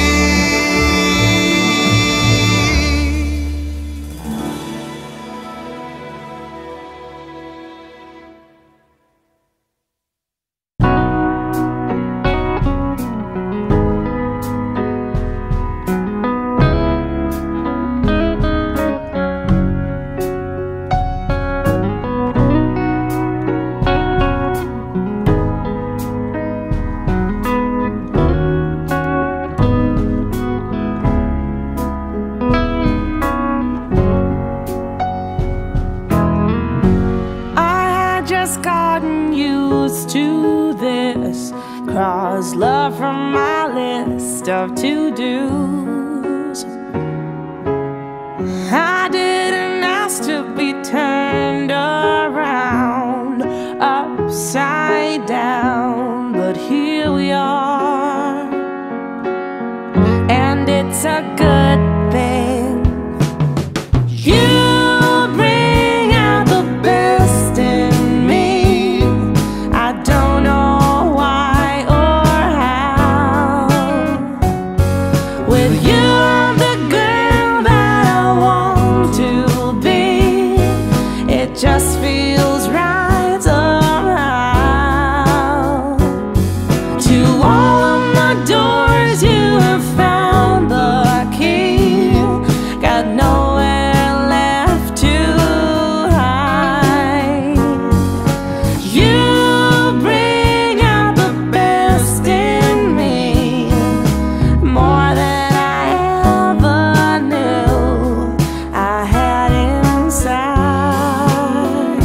was love from my list of to-dos. I didn't ask to be turned around, upside down, but here we are, and it's a good thing. You bring out the best in me. I don't know why or how. With you, I'm the girl that I want to be. It just feels right somehow. To all of my doors, you have found the key. Got nowhere left to hide. You bring out the best in me, more than I ever knew I had inside.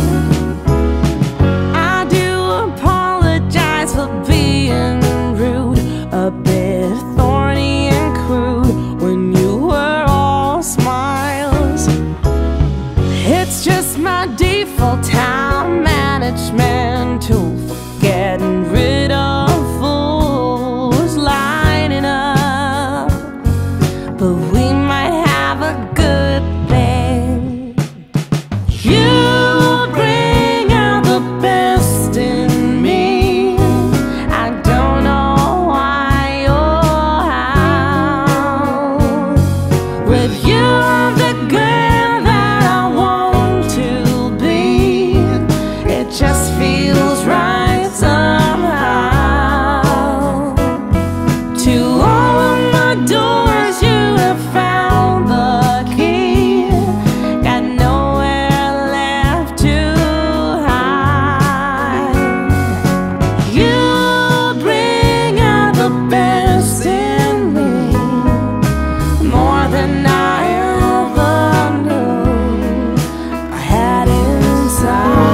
I do apologize for being rude, a bit thorny and crude when you were all smiles. It's just my default time management tool for getting rid of fools lining up. But we might have a good thing. You bring out the best in me. I don't know why or how. With you, I'm the girl that I want to be. It just feels right somehow. To all of my doors, you have found the key. Got nowhere left to hide. You bring out the best in me, more than I ever knew I had inside.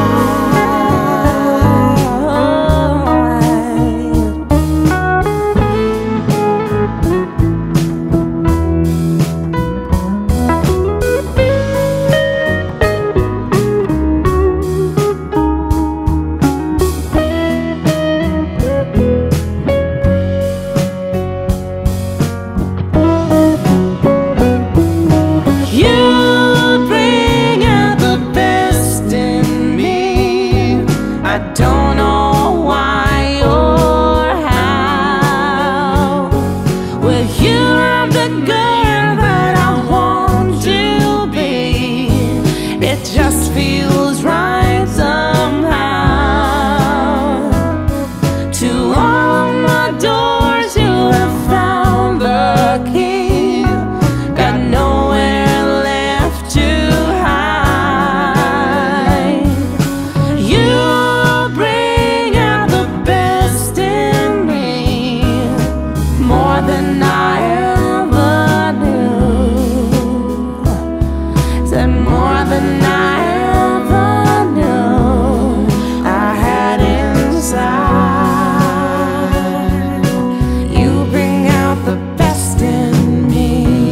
You bring out the best in me. I don't know why or how. With you, I'm the girl that I want to be. It just feels right somehow. To all of my doors, you have found the key. Got nowhere left to hide. You bring out the best in me, more than I ever knew. Said more than I ever knew I had inside. You bring out the best in me.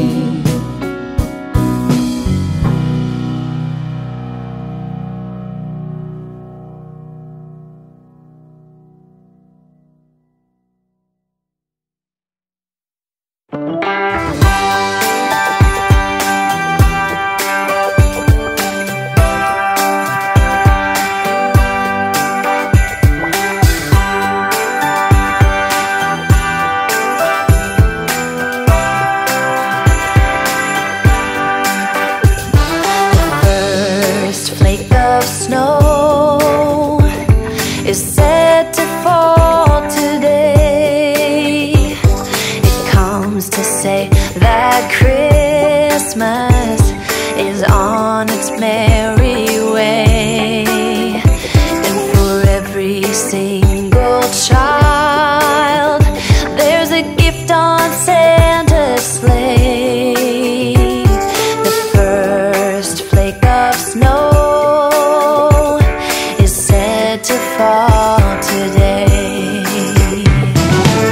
First flake of snow is set to fall today. It comes to say that Christmas is on its merry way. And for every single child, there's a gift on Santa's sleigh. The first flake of snow is said to fall today.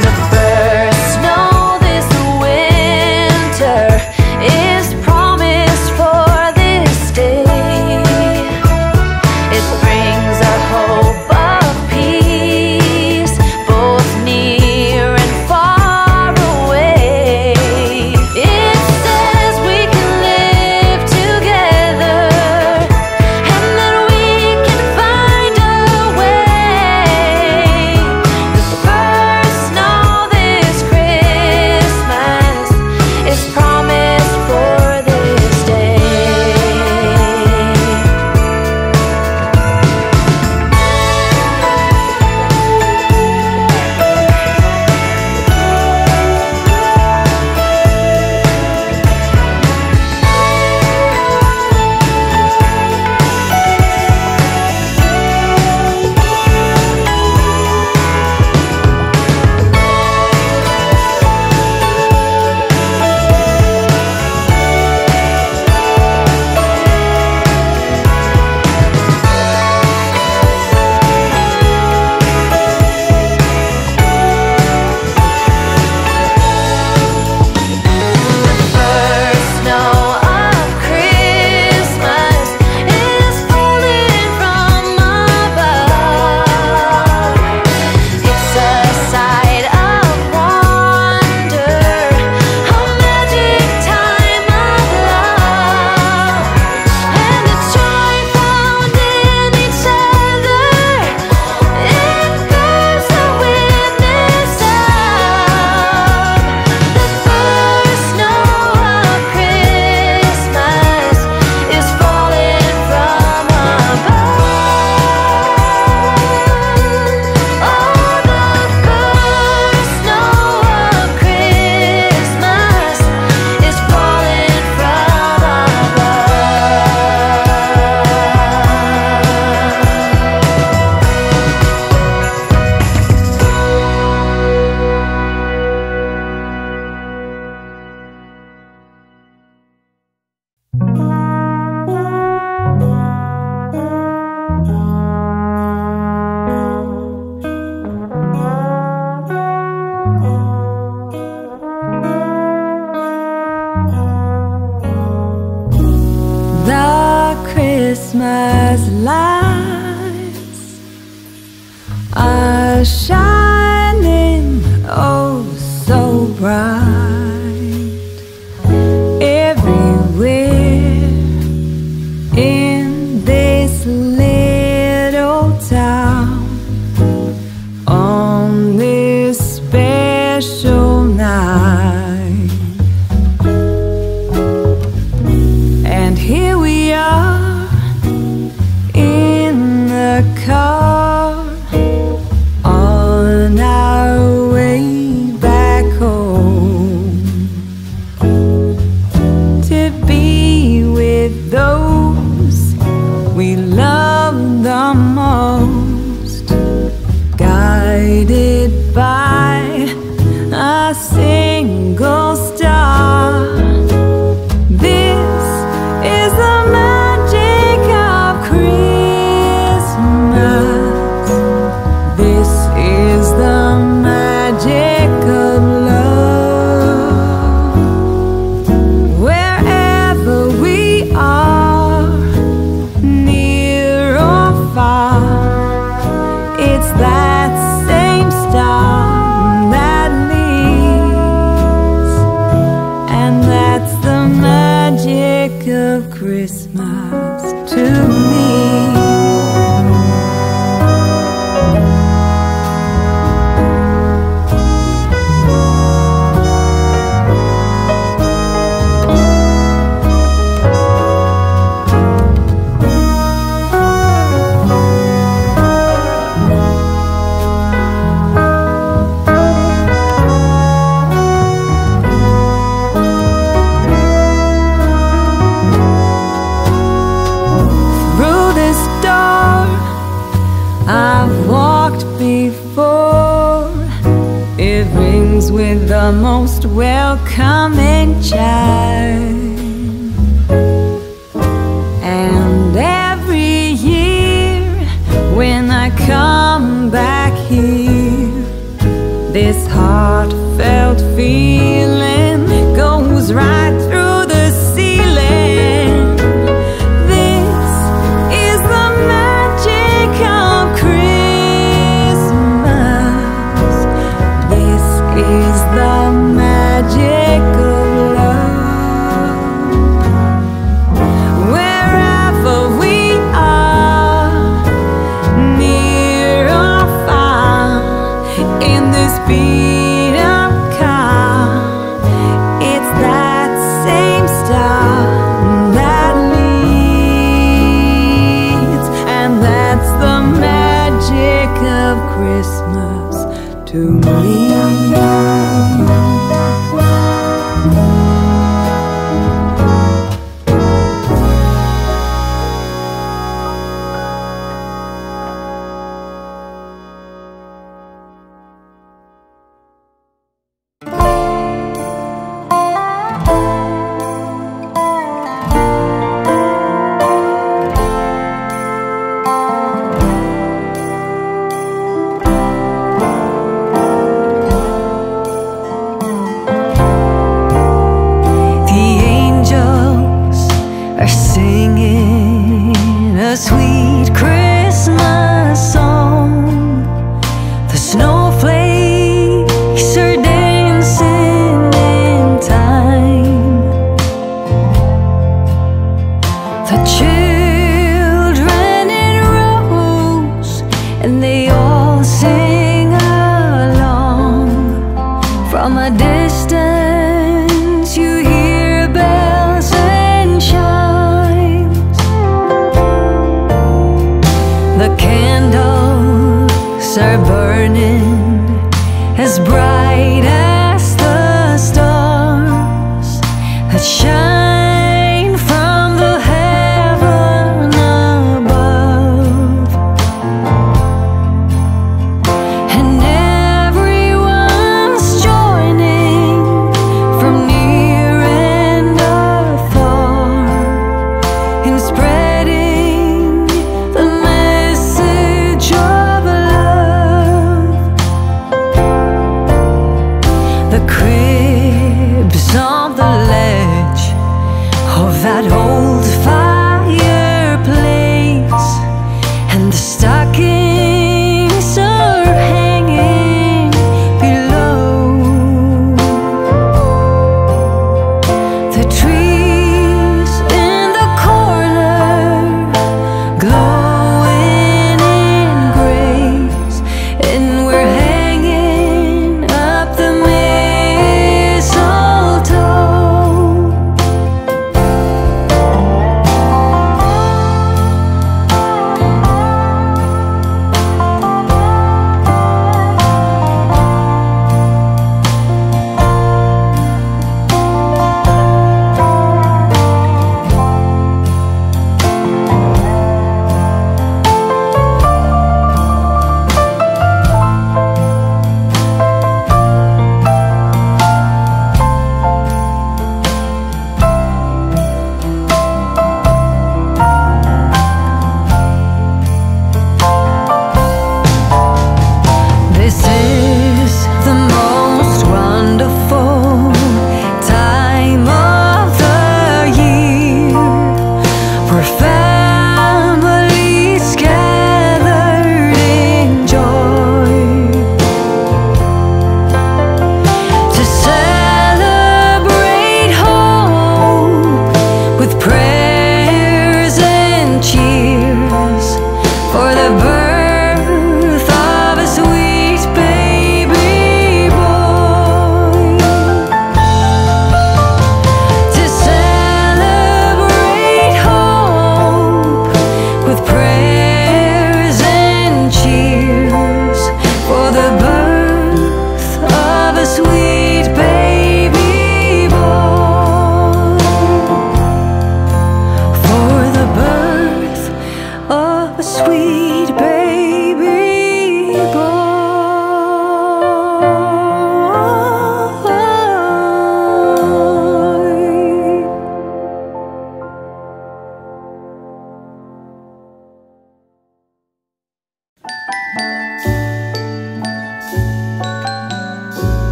Christmas lights are shining oh so bright everywhere in this little town on this special night. And here we are in the car on our way back home to be with those we love the most, guided by a single star. This is the magic of Christmas. This is the magic of love. Wherever we are, near or far, it's that same star that leads, and that's the magic of Christmas to me. Through this door I've walked before. It rings with the most welcoming chime, and every year when I come back here, this heartfelt feeling goes right through the ceiling. This is the magic of Christmas. This is the magic of love. Wherever we are, near or far, in this beat up car, it's that same star that leads, and that's the magic of Christmas to me. The angels are singing a sweet Christmas song. The snowflakes are dancing in time. The children in rows, and they all sing along. From a distance you hear bells and chimes.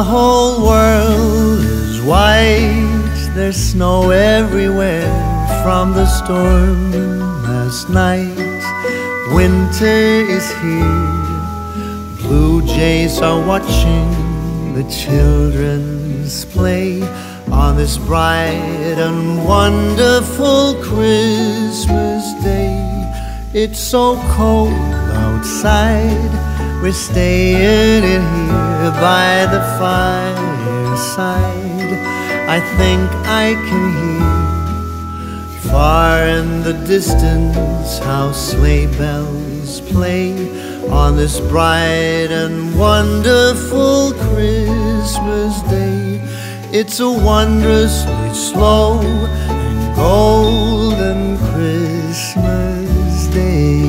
whole world is white. There's snow everywhere from the storm last night. Winter is here. Blue jays are watching the children's play on this bright and wonderful Christmas day. It's so cold outside, we're staying in here by the fireside. I think I can hear far in the distance how sleigh bells play on this bright and wonderful Christmas day. It's a wondrously slow and golden Christmas day.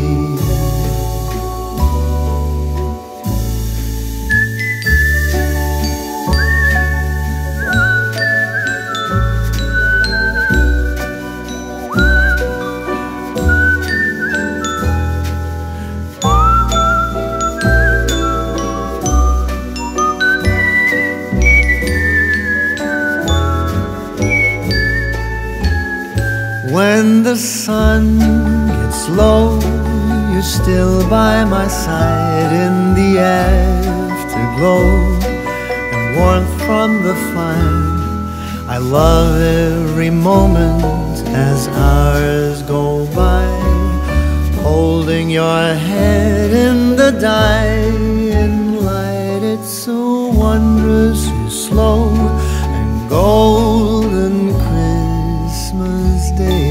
When the sun gets low, you're still by my side in the afterglow and warmth from the fire. I love every moment as hours go by, holding your head in the dying light. It's so wondrously slow and golden Christmas day.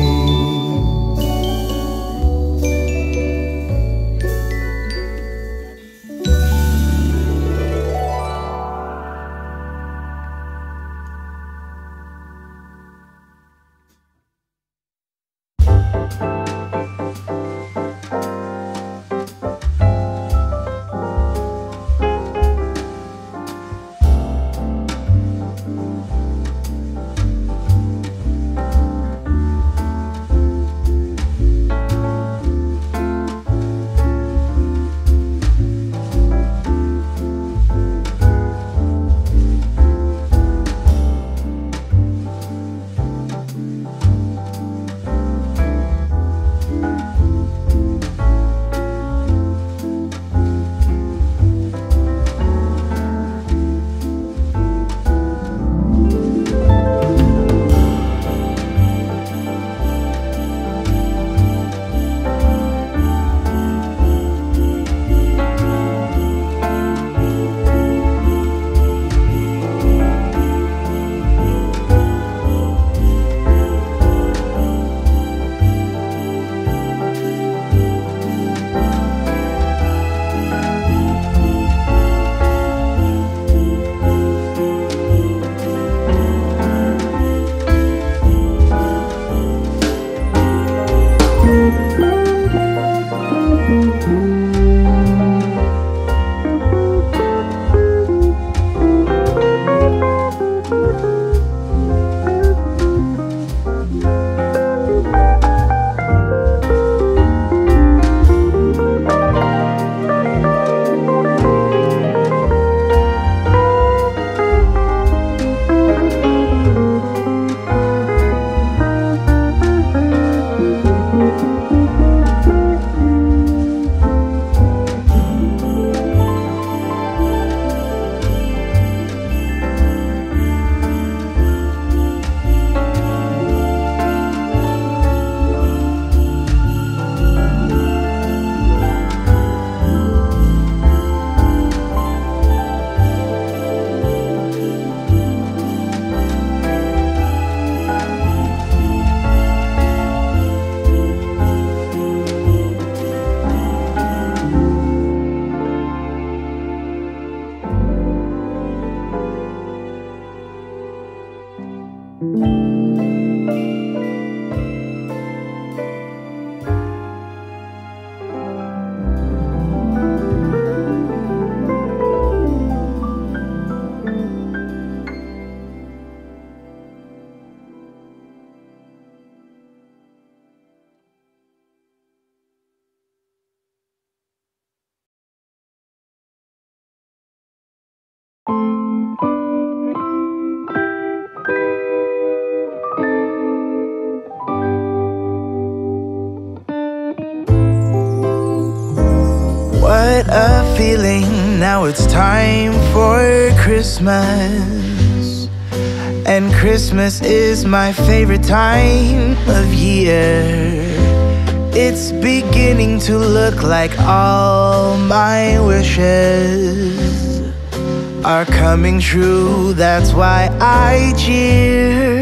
now it's time for Christmas. And Christmas is my favorite time of year. It's beginning to look like all my wishes are coming true. That's why I cheer.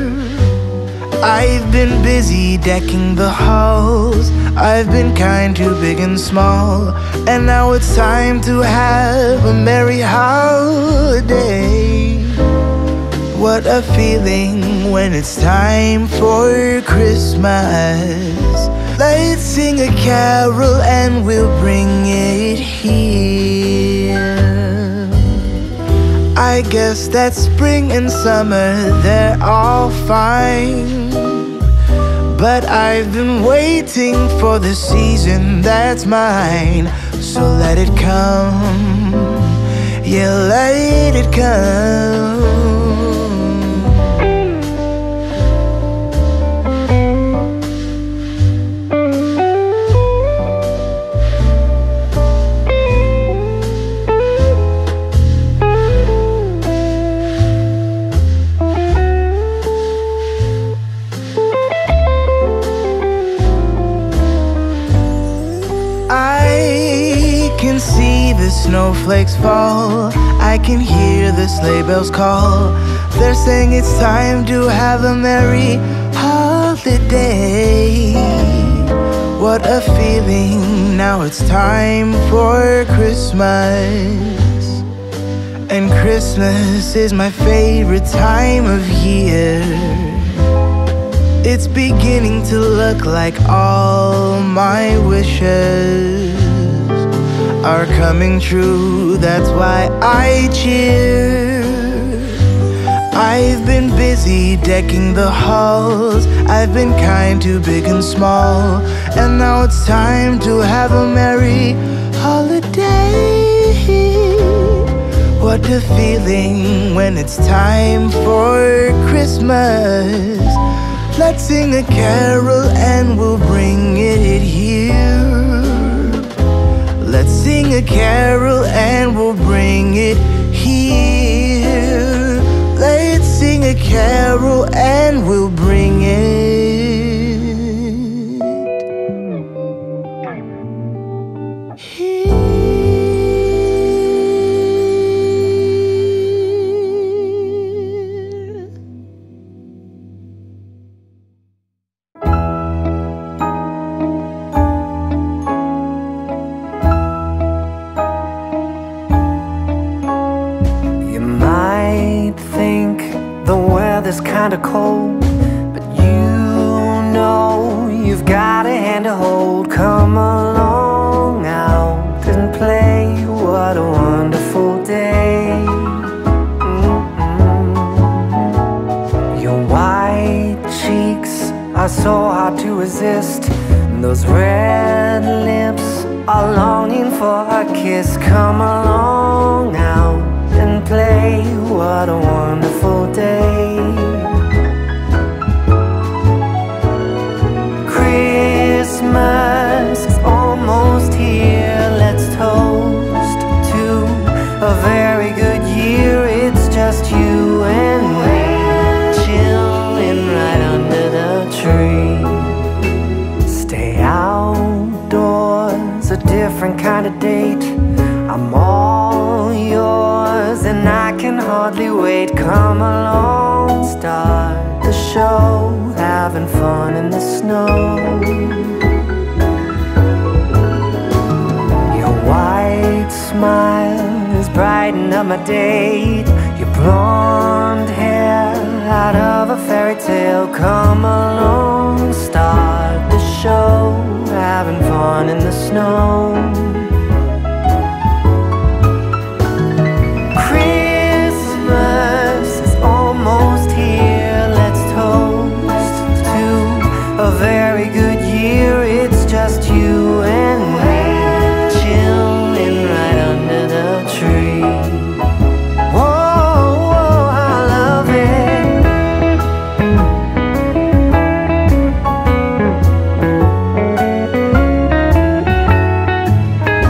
I've been busy decking the halls. I've been kind to big and small. And now it's time to have a merry holiday. What a feeling when it's time for Christmas. Let's sing a carol and we'll bring it here. I guess that spring and summer, they're all fine, but I've been waiting for the season that's mine. So let it come, yeah, let it come. Snowflakes fall, I can hear the sleigh bells call. They're saying it's time to have a merry holiday. What a feeling, now it's time for Christmas. And Christmas is my favorite time of year. It's beginning to look like all my wishes are coming true. That's why I cheer. I've been busy decking the halls. I've been kind to big and small. And now it's time to have a merry holiday. What a feeling when it's time for Christmas. Let's sing a carol and we'll bring it here. Let's sing a carol and we'll bring it here. Let's sing a carol and we'll bring it here. It's kinda cold, but you know you've got a hand to hold. Come along out and play. What a wonderful day. Your white cheeks are so hard to resist. Those red lips are longing for a kiss. Come along out and play. What a wonderful day. Christmas is almost here. Let's toast to a very good year. It's just you and me, chilling right under the tree. Stay outdoors, a different kind of date. I'm all yours and I can hardly wait. Come along, start the show, having fun in the snow. Your white smile is brightening up my date. Your blonde hair out of a fairy tale. Come along, start the show, having fun in the snow. Almost here, let's toast to a very good year. It's just you and me, chilling right under the tree. Whoa, I love it.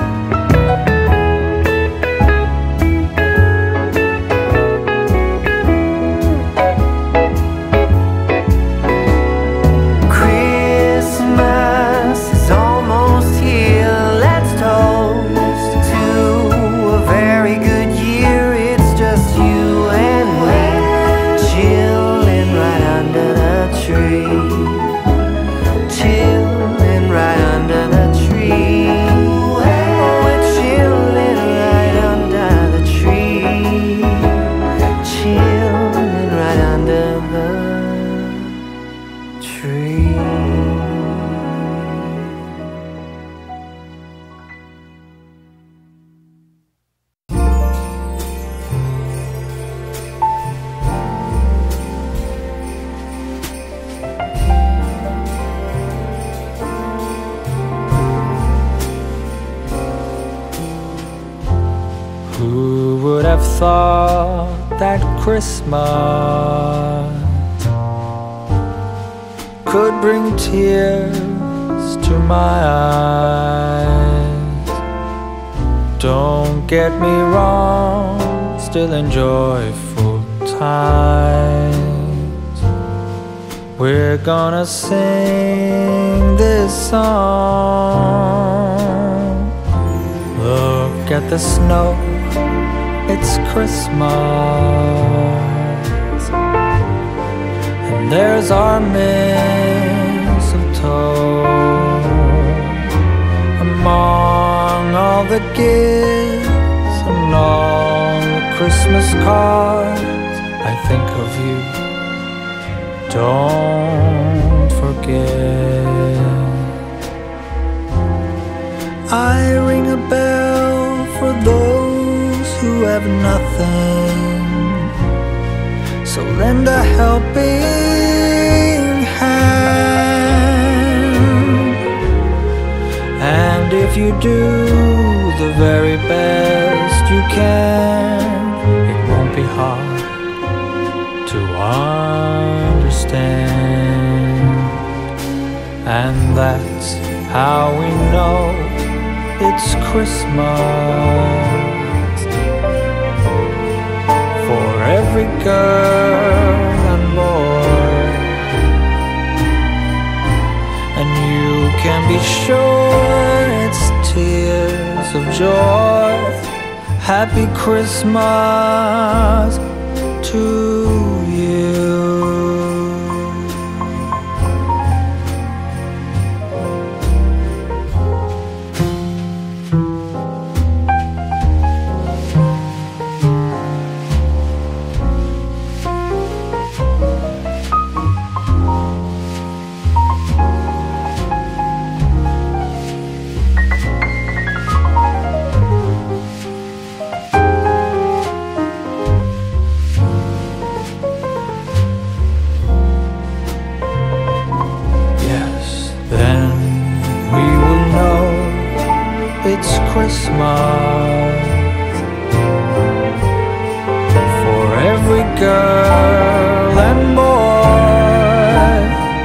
Who would have thought that Christmas could bring tears to my eyes? Don't get me wrong, still enjoy full times. We're gonna sing this song. Look at the snow, it's Christmas, and there's our mistletoe. Among all the gifts and all the Christmas cards, I think of you, don't forget. I ring a bell for those who have nothing, so lend a helping hand. And if you do the very best you can, it won't be hard to understand. And that's how we know it's Christmas for every girl and boy. And you can be sure it's tears of joy. Happy Christmas to you. It's Christmas for every girl and boy,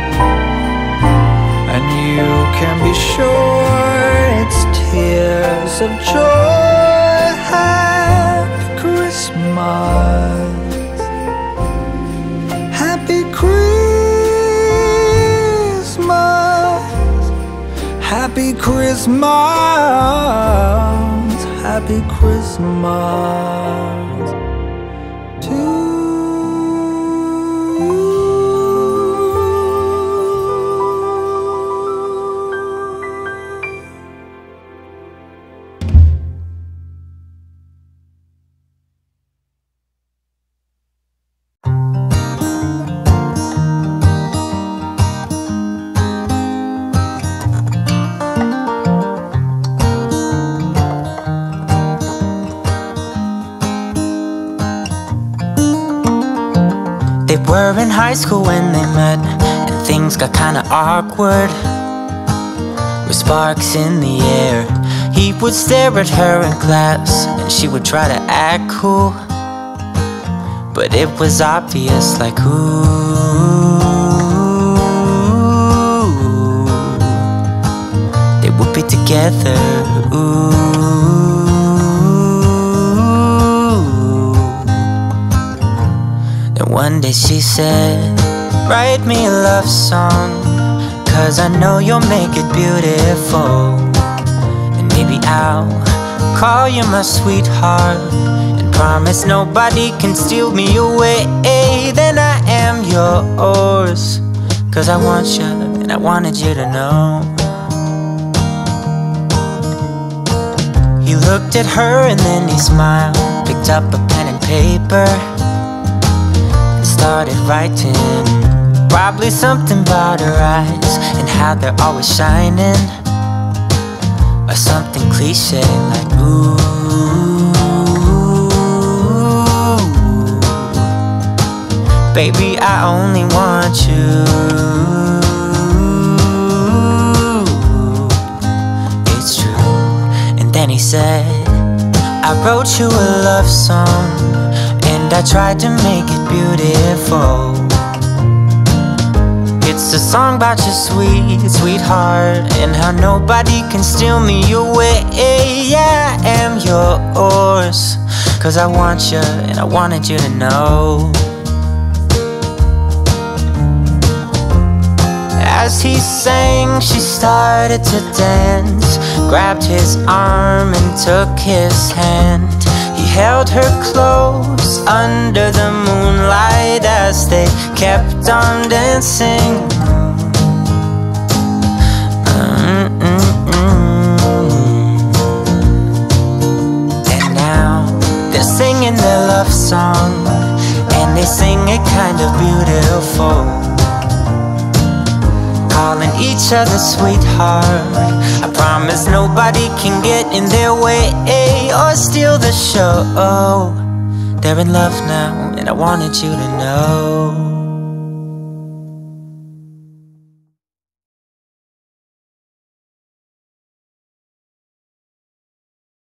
and you can be sure it's tears of joy. Happy Christmas, happy Christmas, happy Christmas, happy Christmas to you. They were in high school when they met, and things got kinda awkward. With sparks in the air, he would stare at her in class, and she would try to act cool, but it was obvious, like, ooh, they would be together, ooh. One day she said, write me a love song, 'cause I know you'll make it beautiful. And maybe I'll call you my sweetheart, and promise nobody can steal me away. Then I am yours, 'cause I want you, and I wanted you to know. He looked at her and then he smiled, picked up a pen and paper, started writing, probably something about her eyes and how they're always shining, or something cliche like, ooh, baby, I only want you. It's true. And then he said, I wrote you a love song, and I tried to make it beautiful. It's a song about your sweet, sweetheart, and how nobody can steal me away. Yeah, I am yours, 'cause I want you, and I wanted you to know. As he sang, she started to dance, grabbed his arm and took his hand. He held her close under the moonlight as they kept on dancing. And now they're singing their love song, and they sing it kind of beautiful, calling each other sweetheart. I promise nobody can get in their way or steal the show. They're in love now, and I wanted you to know.